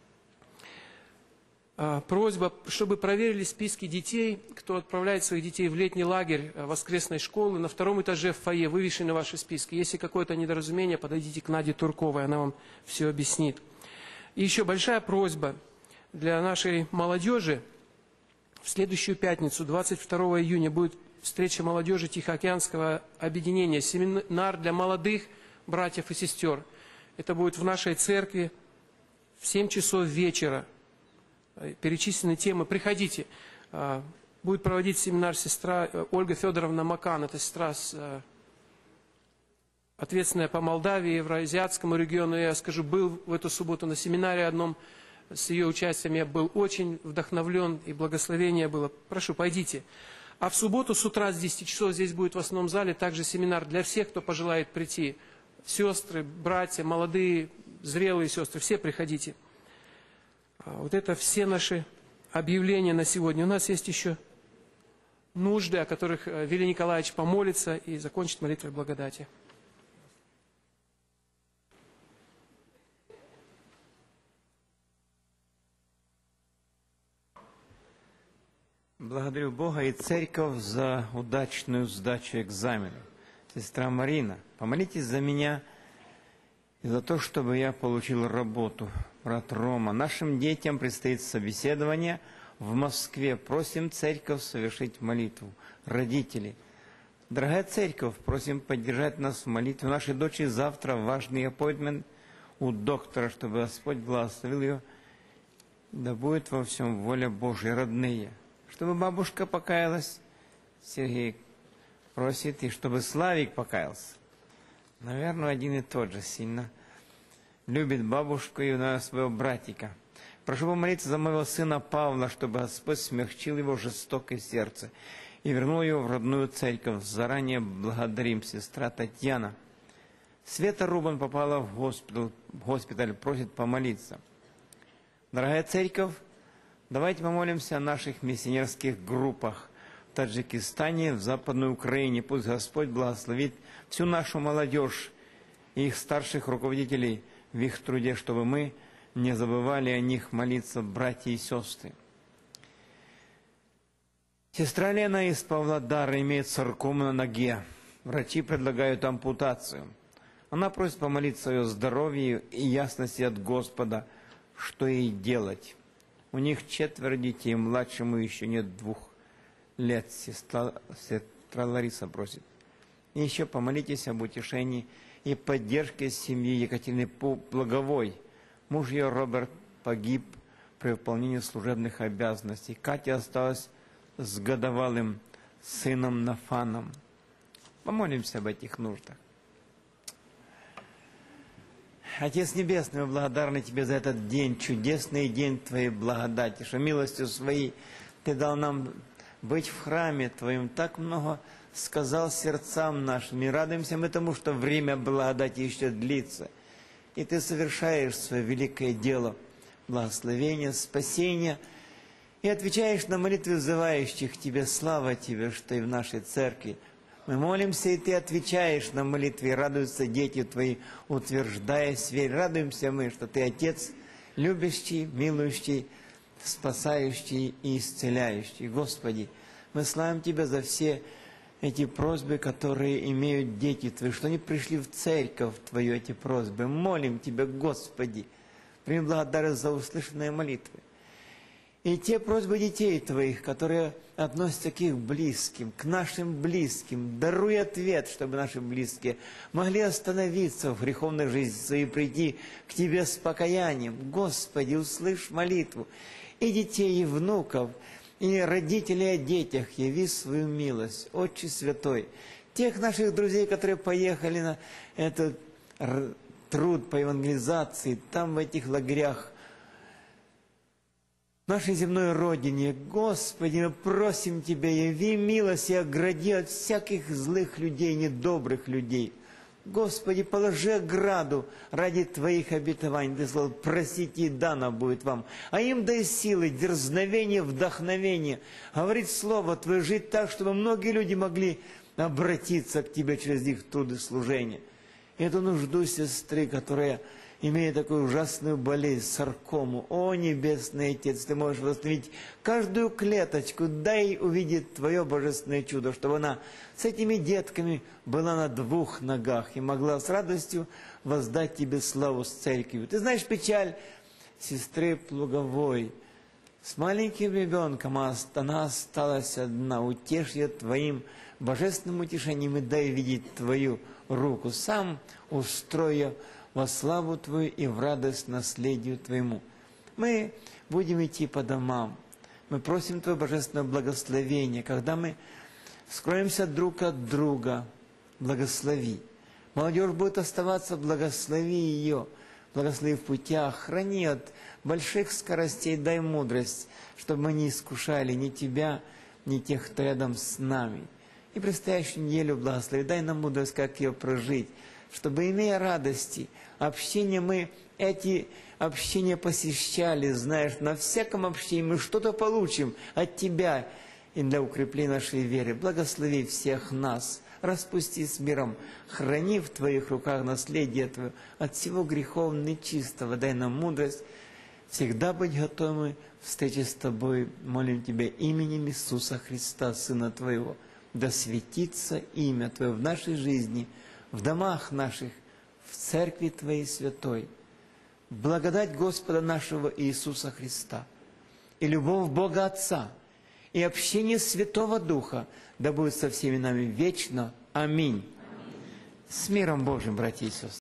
Просьба, чтобы проверили списки детей, кто отправляет своих детей в летний лагерь воскресной школы. На втором этаже в фойе вывешены ваши списки. Если какое-то недоразумение, подойдите к Наде Турковой, она вам все объяснит. И еще большая просьба для нашей молодежи. В следующую пятницу, 22 июня, будет встреча молодежи Тихоокеанского объединения, семинар для молодых братьев и сестер. Это будет в нашей церкви в 7 часов вечера. Перечислены темы. Приходите. Будет проводить семинар сестра Ольга Федоровна Макан. Это сестра ответственная по Молдавии, евроазиатскому региону. Я скажу, был в эту субботу на семинаре одном с ее участием. Я был очень вдохновлен, и благословение было. Прошу, пойдите. А в субботу с утра с 10 часов здесь будет в основном зале также семинар для всех, кто пожелает прийти. Сестры, братья, молодые, зрелые сестры, все приходите. Вот это все наши объявления на сегодня. У нас есть еще нужды, о которых Вилли Николаевич помолится и закончит молитвой благодати. Благодарю Бога и Церковь за удачную сдачу экзамена. Сестра Марина, помолитесь за меня и за то, чтобы я получил работу. Брат Рома, нашим детям предстоит собеседование в Москве. Просим Церковь совершить молитву. Родители, дорогая Церковь, просим поддержать нас в молитве. Нашей дочери завтра важный аппоинтмент у доктора, чтобы Господь благословил ее. Да будет во всем воля Божья. Родные, чтобы бабушка покаялась, Сергей просит, и чтобы Славик покаялся. Наверное, один и тот же сильно любит бабушку и своего братика. Прошу помолиться за моего сына Павла, чтобы Господь смягчил его жестокое сердце и вернул его в родную церковь. Заранее благодарим, сестра Татьяна. Света Рубан попала в госпиталь, просит помолиться. Дорогая церковь, давайте помолимся о наших миссионерских группах в Таджикистане, в Западной Украине. Пусть Господь благословит всю нашу молодежь и их старших руководителей в их труде, чтобы мы не забывали о них молиться, братья и сестры. Сестра Лена из Павлодара имеет саркому на ноге. Врачи предлагают ампутацию. Она просит помолиться о ее здоровье и ясности от Господа, что ей делать. У них 4 детей, младшему еще нет 2 лет. Сестра Лариса просит. И еще помолитесь об утешении и поддержке семьи Екатерины Благовой. Муж ее, Роберт, погиб при выполнении служебных обязанностей. Катя осталась с годовалым сыном Нафаном. Помолимся об этих нуждах. Отец Небесный, мы благодарны Тебе за этот день, чудесный день Твоей благодати, что милостью Своей Ты дал нам быть в храме Твоем. Так много сказал сердцам нашим. И радуемся мы тому, что время благодати еще длится. И Ты совершаешь свое великое дело, благословение, спасение, и отвечаешь на молитвы взывающих Тебе. Слава Тебе, что и в нашей церкви мы молимся, и Ты отвечаешь на молитвы, и радуются дети Твои, утверждаясь в вере. Радуемся мы, что Ты Отец, любящий, милующий, спасающий и исцеляющий. Господи, мы славим Тебя за все эти просьбы, которые имеют дети Твои, что они пришли в церковь Твою, эти просьбы. Молим Тебя, Господи, прими благодарность за услышанные молитвы. И те просьбы детей Твоих, которые относятся к их близким, к нашим близким, даруй ответ, чтобы наши близкие могли остановиться в греховной жизни своей, прийти к Тебе с покаянием. Господи, услышь молитву и детей, и внуков, и родителей о детях, яви свою милость, Отче Святой. Тех наших друзей, которые поехали на этот труд по евангелизации, там в этих лагерях, нашей земной родине, Господи, мы просим Тебя, яви милость и огради от всяких злых людей, недобрых людей. Господи, положи ограду ради Твоих обетований. Ты сказал, просите, и дано будет вам. А им дай силы, дерзновение, вдохновение. Говорить Слово Твое, жить так, чтобы многие люди могли обратиться к Тебе через их труды служения. Эту нужду сестры, которая имея такую ужасную болезнь, саркому. О, Небесный Отец, Ты можешь восстановить каждую клеточку, дай увидеть Твое божественное чудо, чтобы она с этими детками была на двух ногах и могла с радостью воздать Тебе славу с церковью. Ты знаешь печаль сестры Плуговой. С маленьким ребенком она осталась одна. Утешь ее Твоим божественным утешением и дай видеть Твою руку. Сам устрой ее во славу Твою и в радость наследию Твоему. Мы будем идти по домам. Мы просим Твое божественное благословение. Когда мы скроемся друг от друга, благослови. Молодежь будет оставаться, благослови ее. Благослови в путях, храни от больших скоростей, дай мудрость, чтобы мы не искушали ни Тебя, ни тех, кто рядом с нами. И предстоящую неделю благослови, дай нам мудрость, как ее прожить, чтобы, имея радости, общение мы, эти общения посещали, знаешь, на всяком общении мы что-то получим от Тебя и для укрепления нашей веры. Благослови всех нас, распусти с миром, храни в Твоих руках наследие Твое от всего греховного нечистого, дай нам мудрость, всегда быть готовыми к встрече с Тобой. Молим Тебя именем Иисуса Христа, Сына Твоего, да светится имя Твое в нашей жизни, в домах наших, в Церкви Твоей Святой. Благодать Господа нашего Иисуса Христа и любовь Бога Отца и общение Святого Духа да будет со всеми нами вечно. Аминь. С миром Божьим, братья и сестры.